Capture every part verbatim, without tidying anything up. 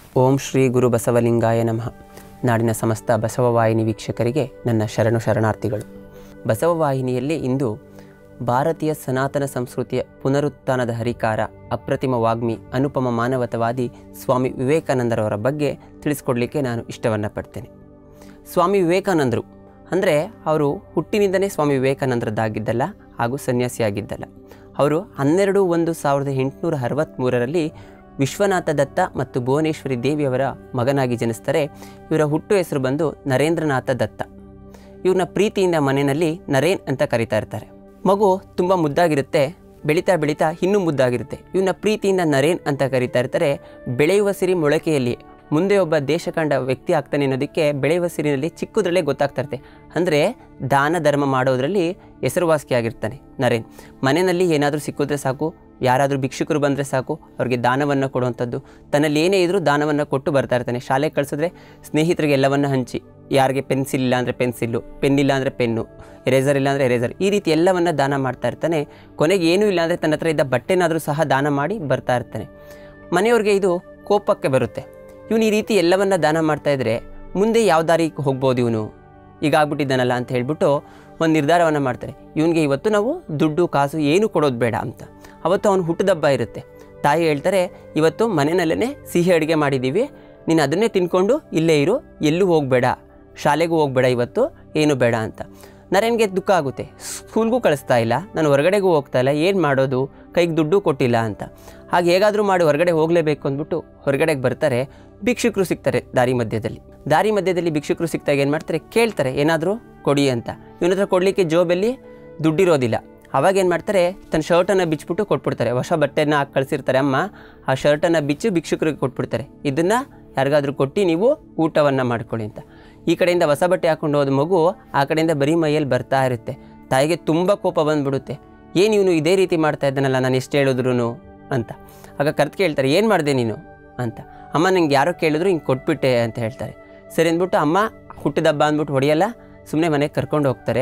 ಓಂ ಶ್ರೀ ಗುರು ಬಸವಲಿಂಗಾಯ ನಮಃ. ನಾಡಿನ ಸಮಸ್ತ ಬಸವವಾಹಿನಿ ವೀಕ್ಷಕರಿಗೆ ನನ್ನ ಶರಣು ಶರಣಾರ್ಥಿಗಳು. ಬಸವವಾಹಿನಿಯಲ್ಲಿ ಇಂದು ಭಾರತೀಯ ಸನಾತನ ಸಂಸ್ಕೃತಿಯ ಪುನರುತ್ಥಾನದ ಹರಿಕಾರ, ಅಪ್ರತಿಮ ವಾಗ್ಮಿ, ಅನುಪಮ ಮಾನವತಾವಾದಿ ಸ್ವಾಮಿ ವಿವೇಕಾನಂದರವರ ಬಗ್ಗೆ ತಿಳಿಸ್ಕೊಡ್ಲಿಕ್ಕೆ ನಾನು ಇಷ್ಟವನ್ನು ಪಡ್ತೇನೆ. ಸ್ವಾಮಿ ವಿವೇಕಾನಂದರು ಅಂದರೆ ಅವರು ಹುಟ್ಟಿನಿಂದಲೇ ಸ್ವಾಮಿ ವಿವೇಕಾನಂದರದ್ದಾಗಿದ್ದಲ್ಲ ಹಾಗೂ ಸನ್ಯಾಸಿಯಾಗಿದ್ದಲ್ಲ. ಅವರು ಹನ್ನೆರಡು ಒಂದು ಸಾವಿರದ ಎಂಟುನೂರ ಅರವತ್ತ್ಮೂರರಲ್ಲಿ ವಿಶ್ವನಾಥ ದತ್ತ ಮತ್ತು ಭುವನೇಶ್ವರಿ ದೇವಿಯವರ ಮಗನಾಗಿ ಜನಿಸ್ತಾರೆ. ಇವರ ಹುಟ್ಟು ಹೆಸರು ಬಂದು ನರೇಂದ್ರನಾಥ ದತ್ತ. ಇವ್ರನ್ನ ಪ್ರೀತಿಯಿಂದ ಮನೆಯಲ್ಲಿ ನರೇನ್ ಅಂತ ಕರೀತಾ ಇರ್ತಾರೆ. ಮಗು ತುಂಬ ಮುದ್ದಾಗಿರುತ್ತೆ, ಬೆಳೀತಾ ಬೆಳೀತಾ ಇನ್ನೂ ಮುದ್ದಾಗಿರುತ್ತೆ. ಇವನ್ನ ಪ್ರೀತಿಯಿಂದ ನರೇನ್ ಅಂತ ಕರೀತಾ ಇರ್ತಾರೆ. ಬೆಳೆಯುವ ಸಿರಿ ಮೊಳಕೆಯಲ್ಲಿ ಮುಂದೆ ಒಬ್ಬ ದೇಶ ಕಂಡ ವ್ಯಕ್ತಿ ಆಗ್ತಾನೆ ಅನ್ನೋದಕ್ಕೆ ಬೆಳೆಯುವ ಸಿರಿನಲ್ಲಿ ಚಿಕ್ಕದ್ರಲ್ಲೇ ಗೊತ್ತಾಗ್ತಾ ಇರುತ್ತೆ. ಅಂದರೆ ದಾನ ಧರ್ಮ ಮಾಡೋದರಲ್ಲಿ ಹೆಸರುವಾಸಿಯಾಗಿರ್ತಾನೆ ನರೇನ್. ಮನೆಯಲ್ಲಿ ಏನಾದರೂ ಸಿಕ್ಕಿದ್ರೆ ಸಾಕು, ಯಾರಾದರೂ ಭಿಕ್ಷುಕರು ಬಂದರೆ ಸಾಕು, ಅವ್ರಿಗೆ ದಾನವನ್ನು ಕೊಡುವಂಥದ್ದು. ತನ್ನಲ್ಲಿ ಏನೇ ಇದ್ದರೂ ದಾನವನ್ನು ಕೊಟ್ಟು ಬರ್ತಾ ಇರ್ತಾನೆ. ಶಾಲೆಗೆ ಕಳಿಸಿದ್ರೆ ಸ್ನೇಹಿತರಿಗೆ ಎಲ್ಲವನ್ನು ಹಂಚಿ, ಯಾರಿಗೆ ಪೆನ್ಸಿಲ್ ಇಲ್ಲ ಅಂದರೆ ಪೆನ್ಸಿಲ್ಲು, ಪೆನ್ ಇಲ್ಲ ಅಂದರೆ ಪೆನ್ನು, ಎರೇಸರ್ ಇಲ್ಲ ಅಂದರೆ ಎರೇಸರ್, ಈ ರೀತಿ ಎಲ್ಲವನ್ನು ದಾನ ಮಾಡ್ತಾ ಇರ್ತಾನೆ. ಕೊನೆಗೆ ಏನೂ ಇಲ್ಲ ಅಂದರೆ ತನ್ನ ಹತ್ರ ಇದ್ದ ಬಟ್ಟೆನಾದರೂ ಸಹ ದಾನ ಮಾಡಿ ಬರ್ತಾ ಇರ್ತಾನೆ. ಮನೆಯವ್ರಿಗೆ ಇದು ಕೋಪಕ್ಕೆ ಬರುತ್ತೆ. ಇವನು ಈ ರೀತಿ ಎಲ್ಲವನ್ನ ದಾನ ಮಾಡ್ತಾ ಇದ್ರೆ ಮುಂದೆ ಯಾವ ದಾರಿ ಹೋಗ್ಬೋದು ಇವನು, ಈಗ ಆಗ್ಬಿಟ್ಟಿದ್ದಾನಲ್ಲ ಅಂತ ಹೇಳ್ಬಿಟ್ಟು ಒಂದು ನಿರ್ಧಾರವನ್ನು ಮಾಡ್ತಾರೆ. ಇವನಿಗೆ ಇವತ್ತು ನಾವು ದುಡ್ಡು ಕಾಸು ಏನು ಕೊಡೋದು ಬೇಡ ಅಂತ. ಅವತ್ತು ಅವನು ಹುಟ್ಟುದಬ್ಬ ಇರುತ್ತೆ. ತಾಯಿ ಹೇಳ್ತಾರೆ, ಇವತ್ತು ಮನೆಯಲ್ಲೇ ಸಿಹಿ ಅಡುಗೆ ಮಾಡಿದ್ದೀವಿ, ನೀನು ಅದನ್ನೇ ತಿನ್ಕೊಂಡು ಇಲ್ಲೇ ಇರು, ಎಲ್ಲೂ ಹೋಗಬೇಡ, ಶಾಲೆಗೂ ಹೋಗಬೇಡ, ಇವತ್ತು ಏನು ಬೇಡ ಅಂತ. ನರೇನ್ಗೆ ದುಃಖ ಆಗುತ್ತೆ. ಸ್ಕೂಲ್ಗೂ ಕಳಿಸ್ತಾ ಇಲ್ಲ, ನಾನು ಹೊರಗಡೆಗೂ ಹೋಗ್ತಾ ಇಲ್ಲ, ಏನು ಮಾಡೋದು, ಕೈಗೆ ದುಡ್ಡು ಕೊಟ್ಟಿಲ್ಲ ಅಂತ. ಹಾಗೆ ಹೇಗಾದರೂ ಮಾಡಿ ಹೊರಗಡೆ ಹೋಗಲೇಬೇಕು ಅಂದ್ಬಿಟ್ಟು ಹೊರಗಡೆಗೆ ಬರ್ತಾರೆ. ಭಿಕ್ಷುಕರು ಸಿಗ್ತಾರೆ ದಾರಿ ಮಧ್ಯದಲ್ಲಿ. ದಾರಿ ಮಧ್ಯದಲ್ಲಿ ಭಿಕ್ಷುಕರು ಸಿಕ್ತಾಗ ಏನು ಮಾಡ್ತಾರೆ, ಕೇಳ್ತಾರೆ ಏನಾದರೂ ಕೊಡಿ ಅಂತ. ಇವನ ಹತ್ರ ಕೊಡಲಿಕ್ಕೆ ಜೋಬಲ್ಲಿ ದುಡ್ಡಿರೋದಿಲ್ಲ. ಅವಾಗ ಏನು ಮಾಡ್ತಾರೆ, ತನ್ನ ಶರ್ಟನ್ನು ಬಿಚ್ಚಿಬಿಟ್ಟು ಕೊಟ್ಬಿಡ್ತಾರೆ. ಹೊಸ ಬಟ್ಟೆನ ಹಾಕಿ ಕಳಿಸಿರ್ತಾರೆ ಅಮ್ಮ, ಆ ಶರ್ಟನ್ನು ಬಿಚ್ಚಿ ಭಿಕ್ಷುಕರಿಗೆ ಕೊಟ್ಬಿಡ್ತಾರೆ. ಇದನ್ನು ಯಾರಿಗಾದ್ರೂ ಕೊಟ್ಟು ನೀವು ಊಟವನ್ನು ಮಾಡ್ಕೊಳ್ಳಿ ಅಂತ. ಈ ಕಡೆಯಿಂದ ಹೊಸ ಬಟ್ಟೆ ಹಾಕೊಂಡು ಹೋದ ಮಗು ಆ ಕಡೆಯಿಂದ ಬರೀ ಮೈಯಲ್ಲಿ ಬರ್ತಾ ಇರುತ್ತೆ. ತಾಯಿಗೆ ತುಂಬ ಕೋಪ ಬಂದುಬಿಡುತ್ತೆ. ಏನು ಇವನು ಇದೇ ರೀತಿ ಮಾಡ್ತಾ ಇದ್ದಾನಲ್ಲ, ನಾನು ಎಷ್ಟು ಹೇಳಿದ್ರು ಅಂತ. ಆಗ ಕರೆದು ಕೇಳ್ತಾರೆ, ಏನು ಮಾಡಿದೆ ನೀನು ಅಂತ. ಅಮ್ಮ ನಂಗೆ ಯಾರೋ ಕೇಳಿದ್ರು ಹಿಂಗೆ ಕೊಟ್ಬಿಟ್ಟೆ ಅಂತ ಹೇಳ್ತಾರೆ. ಸರಿ ಅಂದ್ಬಿಟ್ಟು ಅಮ್ಮ ಹುಟ್ಟಿದಬ್ಬ ಅಂದ್ಬಿಟ್ಟು ಹೊಡೆಯಲ್ಲ, ಸುಮ್ಮನೆ ಮನೆಗೆ ಕರ್ಕೊಂಡು ಹೋಗ್ತಾರೆ.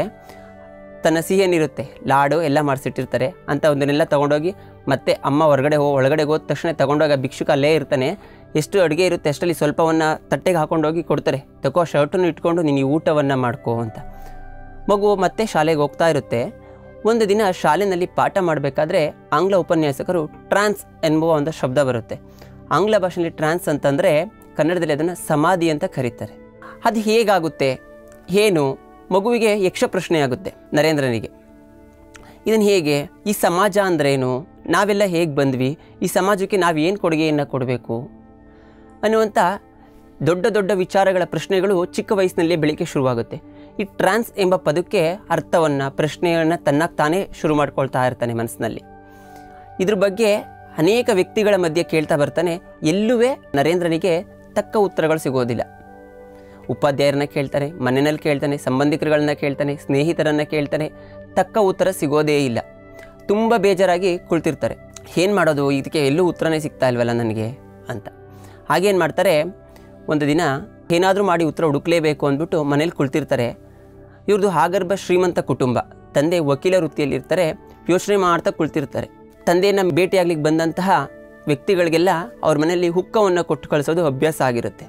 ತನ್ನ ಸಿಹಿಯನ್ನಿರುತ್ತೆ, ಲಾಡು ಎಲ್ಲ ಮಾಡಿಸಿಟ್ಟಿರ್ತಾರೆ ಅಂತ ಒಂದನ್ನೆಲ್ಲ ತೊಗೊಂಡೋಗಿ ಮತ್ತೆ ಅಮ್ಮ ಹೊರಗಡೆ ಹೋಗಿ ಒಳಗಡೆ ಹೋದ ತಕ್ಷಣ ತೊಗೊಂಡೋಗಿ ಆ ಭಿಕ್ಷುಕ ಅಲ್ಲೇ ಇರ್ತಾನೆ. ಎಷ್ಟು ಅಡುಗೆ ಇರುತ್ತೆ ಅಷ್ಟರಲ್ಲಿ ಸ್ವಲ್ಪವನ್ನು ತಟ್ಟೆಗೆ ಹಾಕೊಂಡೋಗಿ ಕೊಡ್ತಾರೆ. ತಗೋ ಶರ್ಟನ್ನು ಇಟ್ಕೊಂಡು ನೀನು ಈ ಊಟವನ್ನು ಮಾಡ್ಕೋ ಅಂತ. ಮಗು ಮತ್ತೆ ಶಾಲೆಗೆ ಹೋಗ್ತಾ ಇರುತ್ತೆ. ಒಂದು ದಿನ ಶಾಲೆಯಲ್ಲಿ ಪಾಠ ಮಾಡಬೇಕಾದ್ರೆ ಆಂಗ್ಲ ಉಪನ್ಯಾಸಕರು ಟ್ರಾನ್ಸ್ ಎನ್ನುವ ಒಂದು ಶಬ್ದ ಬರುತ್ತೆ. ಆಂಗ್ಲ ಭಾಷೆಯಲ್ಲಿ ಟ್ರಾನ್ಸ್ ಅಂತಂದರೆ ಕನ್ನಡದಲ್ಲಿ ಅದನ್ನು ಸಮಾಧಿ ಅಂತ ಕರೀತಾರೆ. ಅದು ಹೇಗಾಗುತ್ತೆ ಏನು, ಮಗುವಿಗೆ ಯಕ್ಷ ಪ್ರಶ್ನೆ ಆಗುತ್ತೆ ನರೇಂದ್ರನಿಗೆ. ಇದನ್ನು ಹೇಗೆ, ಈ ಸಮಾಜ ಅಂದ್ರೇನು, ನಾವೆಲ್ಲ ಹೇಗೆ ಬಂದ್ವಿ, ಈ ಸಮಾಜಕ್ಕೆ ನಾವು ಏನು ಕೊಡುಗೆಯನ್ನು ಕೊಡಬೇಕು ಅನ್ನುವಂಥ ದೊಡ್ಡ ದೊಡ್ಡ ವಿಚಾರಗಳ ಪ್ರಶ್ನೆಗಳು ಚಿಕ್ಕ ವಯಸ್ಸಿನಲ್ಲೇ ಬೆಳಿಗ್ಗೆ ಶುರುವಾಗುತ್ತೆ. ಈ ಟ್ರಾನ್ಸ್ ಎಂಬ ಪದಕ್ಕೆ ಅರ್ಥವನ್ನು, ಪ್ರಶ್ನೆಯನ್ನು ತನ್ನಾಗಿ ತಾನೇ ಶುರು ಮಾಡ್ಕೊಳ್ತಾ ಇರ್ತಾನೆ ಮನಸ್ಸಿನಲ್ಲಿ. ಇದ್ರ ಬಗ್ಗೆ ಅನೇಕ ವ್ಯಕ್ತಿಗಳ ಮಧ್ಯೆ ಕೇಳ್ತಾ ಬರ್ತಾನೆ. ಎಲ್ಲುವೇ ನರೇಂದ್ರನಿಗೆ ತಕ್ಕ ಉತ್ತರಗಳು ಸಿಗೋದಿಲ್ಲ. ಉಪಾಧ್ಯಾಯರನ್ನ ಕೇಳ್ತಾನೆ, ಮನೆಯಲ್ಲಿ ಕೇಳ್ತಾನೆ, ಸಂಬಂಧಿಕರುಗಳನ್ನ ಕೇಳ್ತಾನೆ, ಸ್ನೇಹಿತರನ್ನು ಕೇಳ್ತಾನೆ, ತಕ್ಕ ಉತ್ತರ ಸಿಗೋದೇ ಇಲ್ಲ. ತುಂಬ ಬೇಜಾರಾಗಿ ಕುಳಿತಿರ್ತಾರೆ. ಏನು ಮಾಡೋದು, ಇದಕ್ಕೆ ಎಲ್ಲೂ ಉತ್ತರನೇ ಸಿಗ್ತಾ ಇಲ್ವಲ್ಲ ನನಗೆ ಅಂತ. ಹಾಗೇನು ಮಾಡ್ತಾರೆ, ಒಂದು ದಿನ ಏನಾದರೂ ಮಾಡಿ ಉತ್ತರ ಹುಡುಕ್ಲೇಬೇಕು ಅಂದ್ಬಿಟ್ಟು ಮನೇಲಿ ಕುಳಿತಿರ್ತಾರೆ. ಇವ್ರದ್ದು ಆಗರ್ಭ ಶ್ರೀಮಂತ ಕುಟುಂಬ. ತಂದೆ ವಕೀಲ ವೃತ್ತಿಯಲ್ಲಿರ್ತಾರೆ. ಯೋಚನೆ ಮಾಡ್ತಾ ಕುಳಿತಿರ್ತಾರೆ. ತಂದೆಯನ್ನು ಭೇಟಿಯಾಗ್ಲಿಕ್ಕೆ ಬಂದಂತಹ ವ್ಯಕ್ತಿಗಳಿಗೆಲ್ಲ ಅವ್ರ ಮನೆಯಲ್ಲಿ ಹುಕ್ಕವನ್ನು ಕೊಟ್ಟು ಕಳಿಸೋದು ಅಭ್ಯಾಸ ಆಗಿರುತ್ತೆ.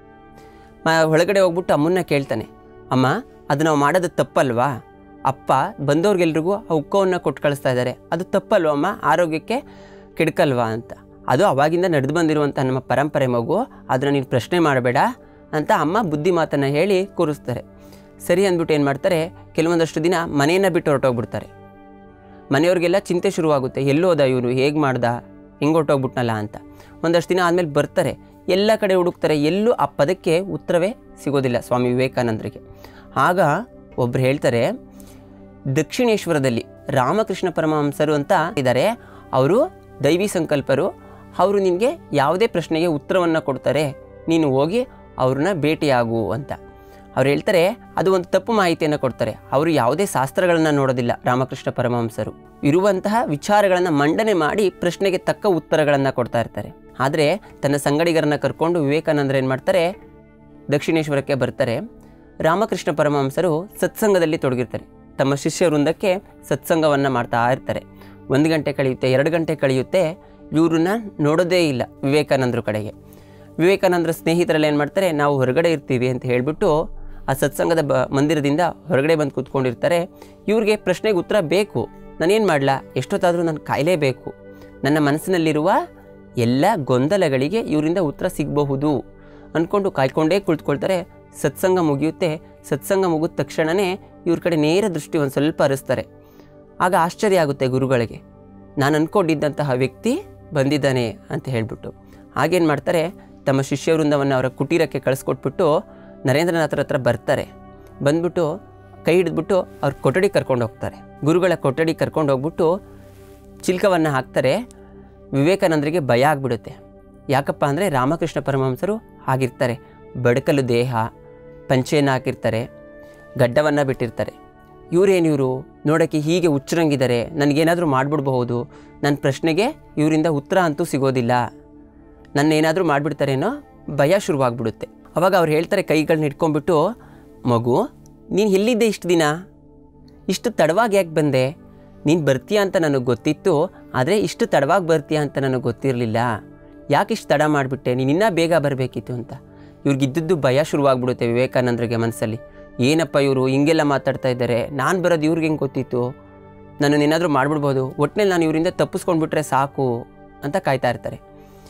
ಒಳಗಡೆ ಹೋಗ್ಬಿಟ್ಟು ಅಮ್ಮನ್ನ ಕೇಳ್ತಾನೆ, ಅಮ್ಮ ಅದು ನಾವು ಮಾಡೋದು ತಪ್ಪಲ್ವಾ, ಅಪ್ಪ ಬಂದವ್ರಿಗೆಲ್ರಿಗೂ ಆ ಹುಕ್ಕವನ್ನು ಕೊಟ್ಟು ಕಳಿಸ್ತಾ ಇದ್ದಾರೆ, ಅದು ತಪ್ಪಲ್ವ ಅಮ್ಮ, ಆರೋಗ್ಯಕ್ಕೆ ಕೆಡಕಲ್ವಾ ಅಂತ. ಅದು ಅವಾಗಿಂದ ನಡೆದು ಬಂದಿರುವಂಥ ನಮ್ಮ ಪರಂಪರೆ ಮಗು, ಅದನ್ನು ನೀನು ಪ್ರಶ್ನೆ ಮಾಡಬೇಡ ಅಂತ ಅಮ್ಮ ಬುದ್ಧಿ ಮಾತನ್ನು ಹೇಳಿ ಕೂರಿಸ್ತಾರೆ. ಸರಿ ಅಂದ್ಬಿಟ್ಟು ಏನು ಮಾಡ್ತಾರೆ, ಕೆಲವೊಂದಷ್ಟು ದಿನ ಮನೆಯನ್ನು ಬಿಟ್ಟು ಹೊರಟೋಗ್ಬಿಡ್ತಾರೆ. ಮನೆಯವ್ರಿಗೆಲ್ಲ ಚಿಂತೆ ಶುರುವಾಗುತ್ತೆ, ಎಲ್ಲೋದ ಇವನು, ಹೇಗೆ ಮಾಡ್ದ, ಹಿಂಗೆ ಹೊರಟೋಗ್ಬಿಟ್ನಲ್ಲ ಅಂತ. ಒಂದಷ್ಟು ದಿನ ಆದಮೇಲೆ ಬರ್ತಾರೆ, ಎಲ್ಲ ಕಡೆ ಹುಡುಕ್ತಾರೆ, ಎಲ್ಲೂ ಆ ಪದಕ್ಕೆ ಉತ್ತರವೇ ಸಿಗೋದಿಲ್ಲ ಸ್ವಾಮಿ ವಿವೇಕಾನಂದರಿಗೆ. ಆಗ ಒಬ್ಬರು ಹೇಳ್ತಾರೆ, ದಕ್ಷಿಣೇಶ್ವರದಲ್ಲಿ ರಾಮಕೃಷ್ಣ ಪರಮಹಂಸರು ಅಂತ ಇದ್ದಾರೆ, ಅವರು ದೈವಿ ಸಂಕಲ್ಪರು, ಅವರು ನಿನಗೆ ಯಾವುದೇ ಪ್ರಶ್ನೆಗೆ ಉತ್ತರವನ್ನು ಕೊಡ್ತಾರೆ, ನೀನು ಹೋಗಿ ಅವ್ರನ್ನ ಭೇಟಿಯಾಗು ಅಂತ. ಅವ್ರು ಹೇಳ್ತಾರೆ, ಅದು ಒಂದು ತಪ್ಪು ಮಾಹಿತಿಯನ್ನು ಕೊಡ್ತಾರೆ. ಅವರು ಯಾವುದೇ ಶಾಸ್ತ್ರಗಳನ್ನು ನೋಡೋದಿಲ್ಲ ರಾಮಕೃಷ್ಣ ಪರಮಹಂಸರು. ಇರುವಂತಹ ವಿಚಾರಗಳನ್ನು ಮಂಡನೆ ಮಾಡಿ ಪ್ರಶ್ನೆಗೆ ತಕ್ಕ ಉತ್ತರಗಳನ್ನು ಕೊಡ್ತಾ ಇರ್ತಾರೆ. ಆದರೆ ತನ್ನ ಸಂಗಡಿಗರನ್ನು ಕರ್ಕೊಂಡು ವಿವೇಕಾನಂದರು ಏನು ಮಾಡ್ತಾರೆ, ದಕ್ಷಿಣೇಶ್ವರಕ್ಕೆ ಬರ್ತಾರೆ. ರಾಮಕೃಷ್ಣ ಪರಮಹಂಸರು ಸತ್ಸಂಗದಲ್ಲಿ ತೊಡಗಿರ್ತಾರೆ. ತಮ್ಮ ಶಿಷ್ಯ ವೃಂದಕ್ಕೆ ಸತ್ಸಂಗವನ್ನು ಮಾಡ್ತಾ ಇರ್ತಾರೆ. ಒಂದು ಗಂಟೆ ಕಳೆಯುತ್ತೆ, ಎರಡು ಗಂಟೆ ಕಳೆಯುತ್ತೆ, ಇವ್ರನ್ನ ನೋಡೋದೇ ಇಲ್ಲ ವಿವೇಕಾನಂದರು ಕಡೆಗೆ. ವಿವೇಕಾನಂದರ ಸ್ನೇಹಿತರೆಲ್ಲ ಏನು ಮಾಡ್ತಾರೆ, ನಾವು ಹೊರಗಡೆ ಇರ್ತೀವಿ ಅಂತ ಹೇಳಿಬಿಟ್ಟು ಆ ಸತ್ಸಂಗದ ಬ ಮಂದಿರದಿಂದ ಹೊರಗಡೆ ಬಂದು ಕೂತ್ಕೊಂಡಿರ್ತಾರೆ. ಇವ್ರಿಗೆ ಪ್ರಶ್ನೆಗೆ ಉತ್ತರ ಬೇಕು, ನಾನೇನು ಮಾಡಲ, ಎಷ್ಟೊತ್ತಾದರೂ ನಾನು ಕಾಯಲೇಬೇಕು, ನನ್ನ ಮನಸ್ಸಿನಲ್ಲಿರುವ ಎಲ್ಲ ಗೊಂದಲಗಳಿಗೆ ಇವರಿಂದ ಉತ್ತರ ಸಿಗಬಹುದು ಅಂದ್ಕೊಂಡು ಕಾಯ್ಕೊಂಡೇ ಕುಳಿತುಕೊಳ್ತಾರೆ. ಸತ್ಸಂಗ ಮುಗಿಯುತ್ತೆ. ಸತ್ಸಂಗ ಮುಗಿದ ತಕ್ಷಣವೇ ಇವ್ರ ಕಡೆ ನೇರ ದೃಷ್ಟಿ ಒಂದು ಸ್ವಲ್ಪ ಹರಿಸ್ತಾರೆ. ಆಗ ಆಶ್ಚರ್ಯ ಆಗುತ್ತೆ ಗುರುಗಳಿಗೆ, ನಾನು ಅಂದ್ಕೊಂಡಿದ್ದಂತಹ ವ್ಯಕ್ತಿ ಬಂದಿದ್ದಾನೆ ಅಂತ ಹೇಳಿಬಿಟ್ಟು. ಹಾಗೇನು ಮಾಡ್ತಾರೆ, ತಮ್ಮ ಶಿಷ್ಯ ವೃಂದವನ್ನು ಅವರ ಕುಟೀರಕ್ಕೆ ಕಳಿಸ್ಕೊಟ್ಬಿಟ್ಟು ನರೇಂದ್ರನಾಥರ ಹತ್ರ ಬರ್ತಾರೆ. ಬಂದ್ಬಿಟ್ಟು ಕೈ ಹಿಡಿದ್ಬಿಟ್ಟು ಅವ್ರ ಕೊಠಡಿ ಕರ್ಕೊಂಡು ಹೋಗ್ತಾರೆ. ಗುರುಗಳ ಕೊಠಡಿ ಕರ್ಕೊಂಡು ಹೋಗ್ಬಿಟ್ಟು ಚಿಲ್ಕವನ್ನು ಹಾಕ್ತಾರೆ. ವಿವೇಕಾನಂದರಿಗೆ ಭಯ ಆಗಿಬಿಡುತ್ತೆ. ಯಾಕಪ್ಪ ಅಂದರೆ ರಾಮಕೃಷ್ಣ ಪರಮಹಂಸರು ಆಗಿರ್ತಾರೆ, ಬಡಕಲು ದೇಹ, ಪಂಚೆಯನ್ನು ಹಾಕಿರ್ತಾರೆ, ಗಡ್ಡವನ್ನು ಬಿಟ್ಟಿರ್ತಾರೆ. ಇವರೇನು ಇವರು ನೋಡೋಕ್ಕೆ ಹೀಗೆ ಹುಚ್ಚರಂಗಿದ್ದಾರೆ, ನನಗೇನಾದರೂ ಮಾಡಿಬಿಡ್ಬಹುದು, ನನ್ನ ಪ್ರಶ್ನೆಗೆ ಇವರಿಂದ ಉತ್ತರ ಅಂತೂ ಸಿಗೋದಿಲ್ಲ, ನನ್ನೇನಾದರೂ ಮಾಡಿಬಿಡ್ತಾರೇನೋ ಭಯ ಶುರುವಾಗ್ಬಿಡುತ್ತೆ. ಅವಾಗ ಅವ್ರು ಹೇಳ್ತಾರೆ, ಕೈಗಳನ್ನ ಇಟ್ಕೊಂಡ್ಬಿಟ್ಟು, ಮಗು ನೀನು ಎಲ್ಲಿದ್ದೆ ಇಷ್ಟು ದಿನ, ಇಷ್ಟು ತಡವಾಗಿ ಯಾಕೆ ಬಂದೆ, ನೀನು ಬರ್ತೀಯ ಅಂತ ನನಗೆ ಗೊತ್ತಿತ್ತು, ಆದರೆ ಇಷ್ಟು ತಡವಾಗಿ ಬರ್ತೀಯ ಅಂತ ನನಗೆ ಗೊತ್ತಿರಲಿಲ್ಲ, ಯಾಕೆ ಇಷ್ಟು ತಡ ಮಾಡಿಬಿಟ್ಟೆ, ನೀನು ಇನ್ನೂ ಬೇಗ ಬರಬೇಕಿತ್ತು ಅಂತ. ಇವ್ರಿಗಿದ್ದದ್ದು ಭಯ ಶುರುವಾಗ್ಬಿಡುತ್ತೆ ವಿವೇಕಾನಂದರಿಗೆ ಮನಸ್ಸಲ್ಲಿ. ಏನಪ್ಪ ಇವರು ಹಿಂಗೆಲ್ಲ ಮಾತಾಡ್ತಾ ಇದ್ದಾರೆ, ನಾನು ಬರೋದು ಇವ್ರಿಗೆ ಹೆಂಗೆ ಗೊತ್ತಿತ್ತು, ನನ್ನನ್ನು ಏನಾದರೂ ಮಾಡಿಬಿಡ್ಬೋದು, ಒಟ್ಟಿನಲ್ಲಿ ನಾನು ಇವರಿಂದ ತಪ್ಪಿಸ್ಕೊಂಡ್ಬಿಟ್ರೆ ಸಾಕು ಅಂತ ಕಾಯ್ತಾ ಇರ್ತಾರೆ.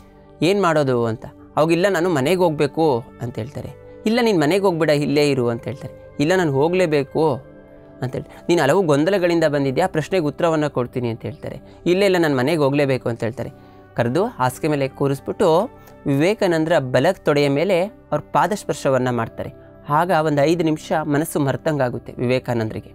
ಏನು ಮಾಡೋದು ಅಂತ. ಅವಾಗಿಲ್ಲ ನಾನು ಮನೆಗೆ ಹೋಗಬೇಕು ಅಂತ ಹೇಳ್ತಾರೆ. ಇಲ್ಲ ನೀನು ಮನೆಗೆ ಹೋಗ್ಬೇಡ, ಇಲ್ಲೇ ಇರು ಅಂತ ಹೇಳ್ತಾರೆ. ಇಲ್ಲ ನಾನು ಹೋಗಲೇಬೇಕು ಅಂತೇಳಿ. ನೀನು ಹಲವು ಗೊಂದಲಗಳಿಂದ ಬಂದಿದ್ಯಾ, ಪ್ರಶ್ನೆಗೆ ಉತ್ತರವನ್ನು ಕೊಡ್ತೀನಿ ಅಂತ ಹೇಳ್ತಾರೆ. ಇಲ್ಲ ಇಲ್ಲ ನಾನು ಮನೆಗೆ ಹೋಗಲೇಬೇಕು ಅಂತ ಹೇಳ್ತಾರೆ. ಕರೆದು ಹಾಸಿಗೆ ಮೇಲೆ ಕೂರಿಸ್ಬಿಟ್ಟು ವಿವೇಕಾನಂದರ ಬಲಕ್ ತೊಡೆಯ ಮೇಲೆ ಅವ್ರ ಪಾದಸ್ಪರ್ಶವನ್ನು ಮಾಡ್ತಾರೆ. ಆಗ ಒಂದು ಐದು ನಿಮಿಷ ಮನಸ್ಸು ಮರ್ತಂಗಾಗುತ್ತೆ ವಿವೇಕಾನಂದರಿಗೆ.